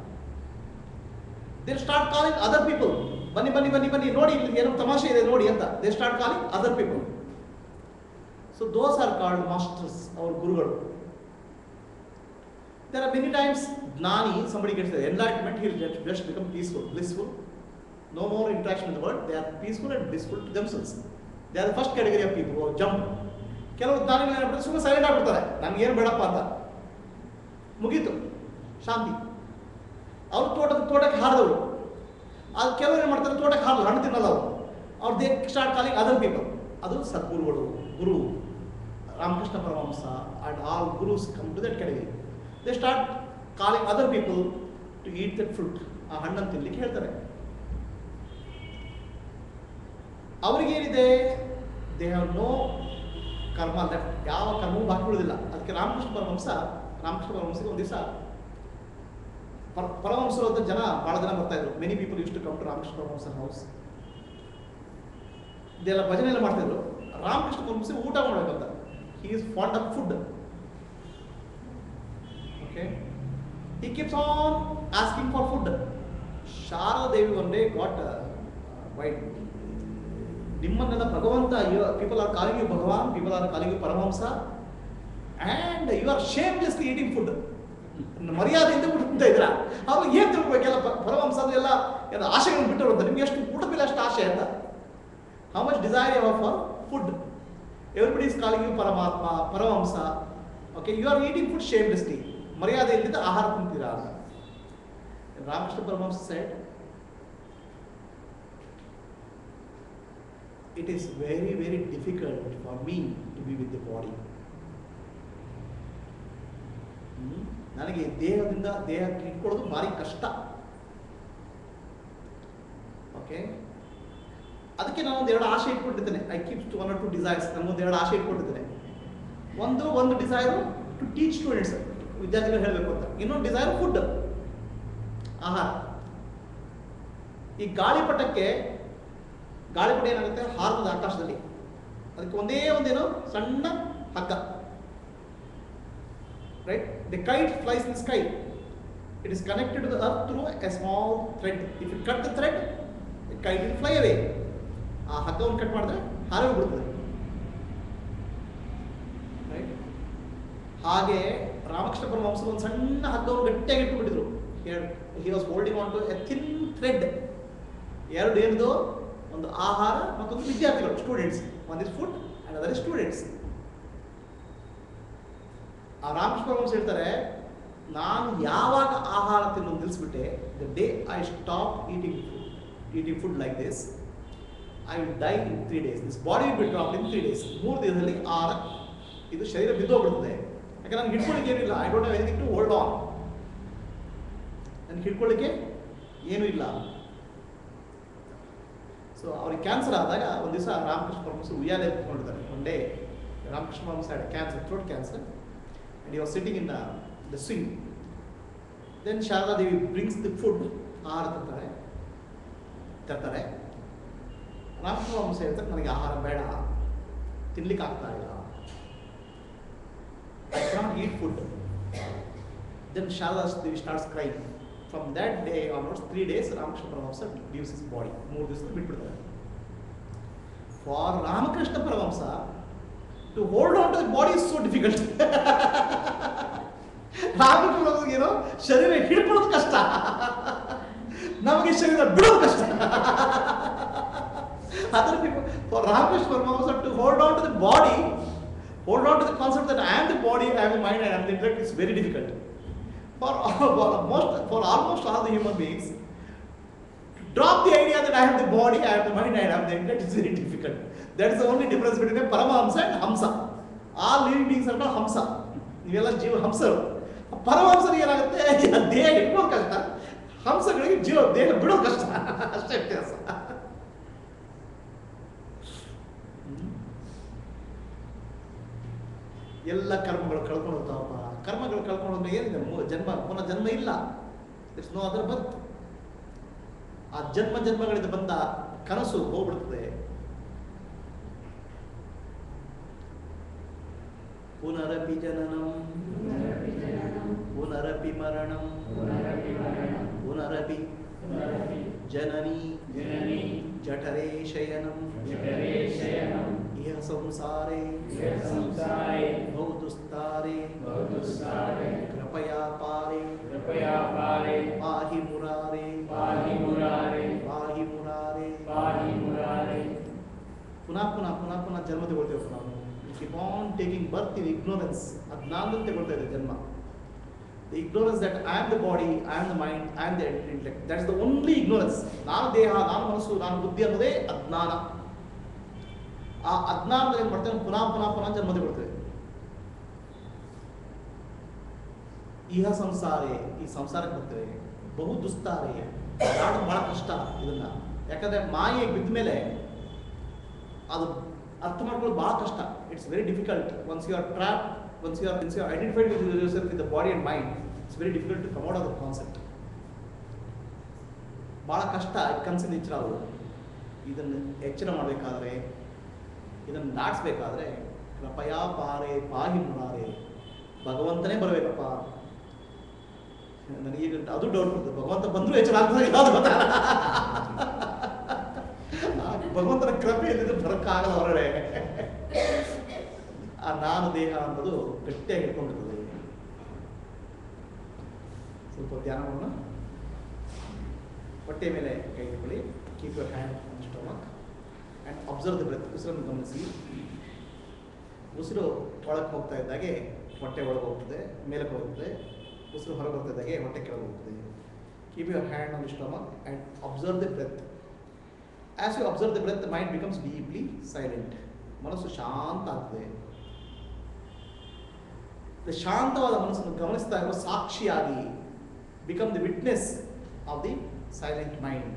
they start calling other people, ಬನ್ನಿ ಬನ್ನಿ ಬನ್ನಿ ಬನ್ನಿ ನೋಡಿ ಇಲ್ಲಿ ಏನೋ ತಮಾಷೆ ಇದೆ ನೋಡಿ ಅಂತ. they start calling other people. so those are called masters, our ಗುರುಗಳು. there are many times ಜ್ಞಾನಿ, somebody gets the enlightenment, he will just become peaceful, blissful, no more interaction in the world, they are peaceful and blissful to themselves. they are the first category of people who jump. ಕೆಲವು ಜ್ಞಾನಿಗಳು ಏನಾಗ್ಬಿಡ್ತಾರೆ, ಸುಮ್ಮನೆ silent ಆಗ್ಬಿಡ್ತಾರೆ, ನಮ್ಗೆ ಏನು ಬೇಡಪ್ಪ ಅಂತ, ಮುಗೀತು ಶಾಂತಿ. ಅವ್ರು ತೋಟಕ್ಕೆ ಹಾರಿದವರು. ಅದು ಕೆಲವರು ಏನು ಮಾಡ್ತಾರೆ, ತೋಟಕ್ಕೆ ಹಾರಲ್ಲ, ಹಣ್ಣು ತಿನ್ನಲ್ಲ ಅವ್ರು they start calling other people. ಅದು ಸದ್ಗುರುಗಳು, guru Ramakrishna Paramahamsa and all gurus come to that category. They start calling other people to eat that fruit, ಆ ಹಣ್ಣನ್ನು ತಿನ್ಲಿಕ್ಕೆ ಹೇಳ್ತಾರೆ. ಅವರಿಗೇನಿದೆ, they have no karma, that ಯಾವ ಕರ್ಮವೂ ಬಾಕಿ ಉಳಿದಿಲ್ಲ. ಅದಕ್ಕೆ ರಾಮಕೃಷ್ಣ ಪರಮಹಂಸಗೆ ಒಂದು ದಿವಸ ಪರಮಹಂಸರು ಅಂತ ಭಾಳ ಜನ ಬರ್ತಾ ಇದ್ರು. Many people use to come to Ramakrishna Paramahamsa house. ಇದೆಲ್ಲ ಭಜನೆ ಎಲ್ಲ ಮಾಡ್ತಿದ್ರು. ರಾಮಕೃಷ್ಣ ಪರಮಹಂಸ ಊಟ ಮಾಡಬೇಕಂತ, he is fond of food. Okay, he keeps on asking for food. Sharada Devi one day got wait, ನಿಮ್ಮನ್ನೆಲ್ಲ ಭಗವಂತ, people are calling you Bhagavan, people are calling you Paramahamsa, and you are shamelessly eating food. ಮರ್ಯಾದೆಯಿಂದ ಊಟ ತಿಂತ ಇದ್ರ. ಅವ್ರು ಏನು ತಿಳ್ಕೊಬೇಕೆಲ್ಲ ಪರಮಹಂಸ ಎಲ್ಲ ಆಶೆಗಳನ್ನು ಬಿಟ್ಟರು ಅಂತ. ನಿಮ್ಗೆ ಎಷ್ಟು ಊಟದ ಮೇಲೆ ಅಷ್ಟು ಆಶೆ ಅಂತ. How much desire you have for food. Everybody is calling you paramatma, Paramahamsa. Okay, you are eating food shamelessly, ಮರ್ಯಾದೆಯಿಂದ ಆಹಾರ ತಿಂತೀರಾ ಅಂತ. Ramakrishna Paramahamsa said, it is very, very difficult for me to be with the body. ನನಗೆ ದೇಹಕ್ಕೆ ಇಟ್ಕೊಳ್ಳೋದು ಭಾರಿ ಕಷ್ಟ. ಓಕೆ, ಅದಕ್ಕೆ ನಾನು ಒಂದೆರಡು ಆಸೆ ಇಟ್ಕೊಂಡಿದ್ದೇನೆ. I keeps to 1 or 2 desires. ನನಗೊಂದೆರಡು ಆಸೆ ಇಟ್ಕೊಂಡಿದ್ದೇನೆ. ಒಂದು ಡಿಸೈರು ಟು ಟೀಚ್ ಸ್ಟೂಡೆಂಟ್ಸ್, ವಿದ್ಯಾರ್ಥಿಗಳು ಹೇಳಬೇಕು ಅಂತ. ಇನ್ನೊಂದು ಡಿಸೈರ್ ಫುಡ್, ಆಹಾರ. ಈ ಗಾಳಿಪಟ ಏನಾಗುತ್ತೆ, ಹಾರದ ಆಕಾಶದಲ್ಲಿ. ಅದಕ್ಕೆ ಒಂದೇನೋ ಸಣ್ಣ ಹಗ್ಗ, right? The kite flies in sky. It is connected to the earth through a small thread. If you cut the thread, the kite will fly away. ಆ ಹಗ್ಗವನ್ನು ಕಟ್ ಮಾಡಿದ್ರೆ ಹಾರಿ ಬಿಡುತ್ತದೆ, ರೈಟ್? ಹಾಗೆ ರಾಮಕೃಷ್ಣ ಪರಮಹಂಸರು ಒಂದು ಸಣ್ಣ ಹಗ್ಗವನ್ನು ಗಟ್ಟಿಯಾಗಿ ಇಟ್ಕೊಂಡ್ಬಿಟ್ಟಿದ್ರು. He was holding on to a thin thread. ಎರಡು ಏನಿದು, ಒಂದು ಆಹಾರ ಮತ್ತೊಂದು ವಿದ್ಯಾರ್ಥಿಗಳು, students. One is food and other is students. ಆ ರಾಮಕೃಷ್ಣ ಪರಮಹಂಸ ಹೇಳ್ತಾರೆ, ನಾನು ಯಾವಾಗ ಆಹಾರ ತಿನ್ನೋದು ನಿಲ್ಲಿಸ್ಬಿಟ್ಟೆ, the day I stop eating food like this, I will die in 3 days. This body will be dropped in 3 days. 3 ದಿನದಲ್ಲಿ ಇದು ಶರೀರ ಬಿದ್ದೋಗ್ಬಿಡ್ತದೆ. ಯಾಕಂದ್ರೆ ನನಗೆ ಹಿಡ್ಕೊಳ್ಳಿಕ್ಕೆ ಏನಿಲ್ಲ. I don't have anything to hold on. ನನಗೆ ಹಿಡ್ಕೊಳ್ಳಿಕ್ಕೆ ಏನೂ ಇಲ್ಲ. ಸೊ ಅವ್ರಿಗೆ ಕ್ಯಾನ್ಸರ್ ಆದಾಗ ಒಂದು ದಿವಸ ರಾಮಕೃಷ್ಣ ಪರಮಹಂಸ ಉಯ್ಯಾಲೆ ಎತ್ಕೊಂಡಿದ್ದಾರೆ. One day Ramakrishna Paramahamsa had cancer, throat cancer, and he was sitting in the swing. Then Sharada Devi brings the food, ಆಹಾರ ತರ್ತಾರೆ. ರಾಮಕೃಷ್ಣ ಪರಮಹಂಸ ಹೇಳ್ತಾರೆ, ನನಗೆ ಆಹಾರ ಬೇಡ, ತಿನ್ಲಿಕ್ಕೆ ಆಗ್ತಾ ಇಲ್ಲ, I cannot eat food. Then Sharada Devi starts crying. From that day onwards, 3 days, Ramakrishna Paramahamsa leaves his body. 3 ದಿವಸ ಬಿಟ್ಬಿಡ್ತಾರೆ. For Ramakrishna Paramahamsa, to hold on to the body is so difficult. Ramakrishna ಪರಮಹಂಸಗೆ ಏನೋ ಶರೀರ ಹಿಡ್ಕೊಳ್ಳೋದು ಕಷ್ಟ, ನಮಗೆ ಶರೀರ ಬಿಡೋದು ಕಷ್ಟ. Other people, for Ramakrishna Paramahamsa to hold on to the body, hold on to the concept that I am the body, I am the mind, I am the intellect, is very difficult. For almost all the human beings, to drop the idea that I have the body, I have the mind, I have the intellect, is very difficult. That is the only difference between a Paramahamsa and Hamsa. All living beings are called Hamsa. ನೀವೆಲ್ಲ ಜೀವ ಹಂಸರು. ಪರಮಹಂಸರಿಗೆ ಏನಾಗುತ್ತೆ, ದೇಹ ಇಟ್ಕೊಳ್ಳೋದು ಕಷ್ಟ, ಹಂಸಗಳಿಗೆ ದೇಹ ಬಿಡೋದು ಕಷ್ಟ, ಅಷ್ಟೇ ವ್ಯತ್ಯಾಸ. ಎಲ್ಲ ಕರ್ಮಗಳು ಕಳ್ಕೊಂಡು ಹೋಗ್ತಾವಪ್ಪ. ಕರ್ಮಗಳು ಕಳ್ಕೊಂಡು ಹೋದ್ರೆ ಏನಿದೆ? ಜನ್ಮ, ಪುನಃ ಜನ್ಮ ಇಲ್ಲ. It's no other birth. ಆ ಜನ್ಮ ಜನ್ಮಗಳಿಂದ ಬಂದ ಕನಸು ಹೋಗ್ಬಿಡ್ತದೆ. ಪುನರಪಿ ಜನನಂ ಪುನರಪಿ ಮರಣಂ ಪುನರಪಿ ಜನನಿ ಜಠರೇ ಶಯನಂ ಇಹ ಸಂಸಾರೇ ಬಹುದುಸ್ತಾರೇ ಕೃಪಯಾ ಪಾರೇ ಪಾಹಿ ಮುರಾರೇ ಪಾಹಿ ಮುರಾರೇ. ಪುನಃ ಪುನಃ ಪುನಃ ಪುನಃ ಜನ್ಮ ತಗೊಳ್ತೇವೆ ನಾವು. Keep on taking birth in ignorance. ಅಜ್ಞಾನದಲ್ಲಿ ತಗೊಳ್ತಾ ಇದೆ ಜನ್ಮ. The ignorance that I am the body, I am the mind, I am the intellect. That is the only ignorance. ನಾನು ದೇಹ, ನಾನು ಮನಸ್ಸು, ನಾನು ಬುದ್ಧಿ ಅನ್ನೋದೇ ಅಜ್ಞಾನ. ಆ ಅಜ್ಞಾನದಲ್ಲಿ ಏನು ಮಾಡ್ತೇವೆ? ಪುನಃ ಪುನಃ ಪುನಃ ಜನ್ಮ ತಗೊಳ್ತೇವೆ. ಇಹ ಸಂಸಾರೇ, ಈ ಸಂಸಾರಕ್ಕೆ ಬರ್ತೇವೆ. ಬಹು ದುಸ್ತಾರೆ, ಮಾಡೋದು ಬಹಳ ಕಷ್ಟ ಇದನ್ನ. ಯಾಕಂದ್ರೆ ಮಾಯೆಗೆ ಬಿದ್ದ ಮೇಲೆ ಅದು ಅರ್ಥ ಮಾಡ್ಕೊಳ್ಳೋದು ಬಹಳ ಕಷ್ಟ. It's very difficult. Once you are trap, once you are identified with yourself with the body and mind, it's very difficult to come out of the concept. ಬಹಳ ಕಷ್ಟ ಕನಸಿನ ಎಚ್ಚರ ಆಗೋದು. ಇದನ್ನು ಎಚ್ಚರ ಮಾಡಬೇಕಾದ್ರೆ, ಇದನ್ನು ದಾಟಿಸ್ಬೇಕಾದ್ರೆ ಕೃಪಯಾ ಪಾರೇ ಪಾಹಿ ಮುರಾರೇ, ಭಗವಂತನೇ ಬರಬೇಕಪ್ಪ. ನನಗೀಗ ಅದು ಡೌಟ್ ಬರ್ತದೆ, ಭಗವಂತ ಬಂದರೂ ಎಚ್ಚರ ಆಗ್ತದೆ ಇಲ್ಲ ಅದು ಗೊತ್ತಾಗಲ್ಲ. ಭಗವಂತನ ಕೃಪೆ ಇಲ್ಲಿದ್ದು ಬರೋಕ್ಕಾಗಲ್ಲ ಹೊರಗಡೆ. ಆ ನಾನು ದೇಹ ಅನ್ನೋದು ಗಟ್ಟಿಯಾಗಿ ಇಟ್ಕೊಂಡಿರ್ತದೆ. ಸ್ವಲ್ಪ ಧ್ಯಾನ ಮಾಡೋಣ. ಹೊಟ್ಟೆ ಮೇಲೆ ಕೈ ಇಟ್ಕೊಳ್ಳಿ. Keep your hand on stomach and observe the breath. ಉಸಿರನ್ನು ಗಮನಿಸಿ. ಉಸಿರು ಒಳಕ್ಕೆ ಹೋಗ್ತಾ ಇದ್ದಾಗೆ ಹೊಟ್ಟೆ ಒಳಗೆ ಹೋಗ್ತದೆ, ಮೇಲಕ್ಕೆ ಹೋಗ್ತದೆ. ಉಸಿರು ಹೊರಗೆ ಹೋಗ್ತಾ ಇದ್ದಾಗೆ ಹೊಟ್ಟೆ ಕೆಳಗೆ ಹೋಗ್ತದೆ. Keep your hand on stomach and observe the breath. As you observe the breath, the mind becomes deeply silent. ಮನಸ್ಸು ಶಾಂತ ಆಗ್ತದೆ. ಶಾಂತವಾದ ಮನಸ್ಸನ್ನು ಗಮನಿಸ್ತಾ ಇರುವ ಸಾಕ್ಷಿಯಾಗಿ, become the witness of the silent mind.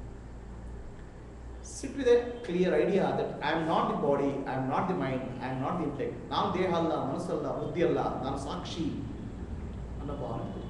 Sit with a clear idea that I am not the body, I am not the mind, I am not the intellect. ನಾನು ದೇಹ ಅಲ್ಲ, ಮನಸ್ಸಲ್ಲ, ಬುದ್ಧಿ ಅಲ್ಲ, ನಾನು ಸಾಕ್ಷಿ ಅನ್ನೋ ಭಾವನೆ.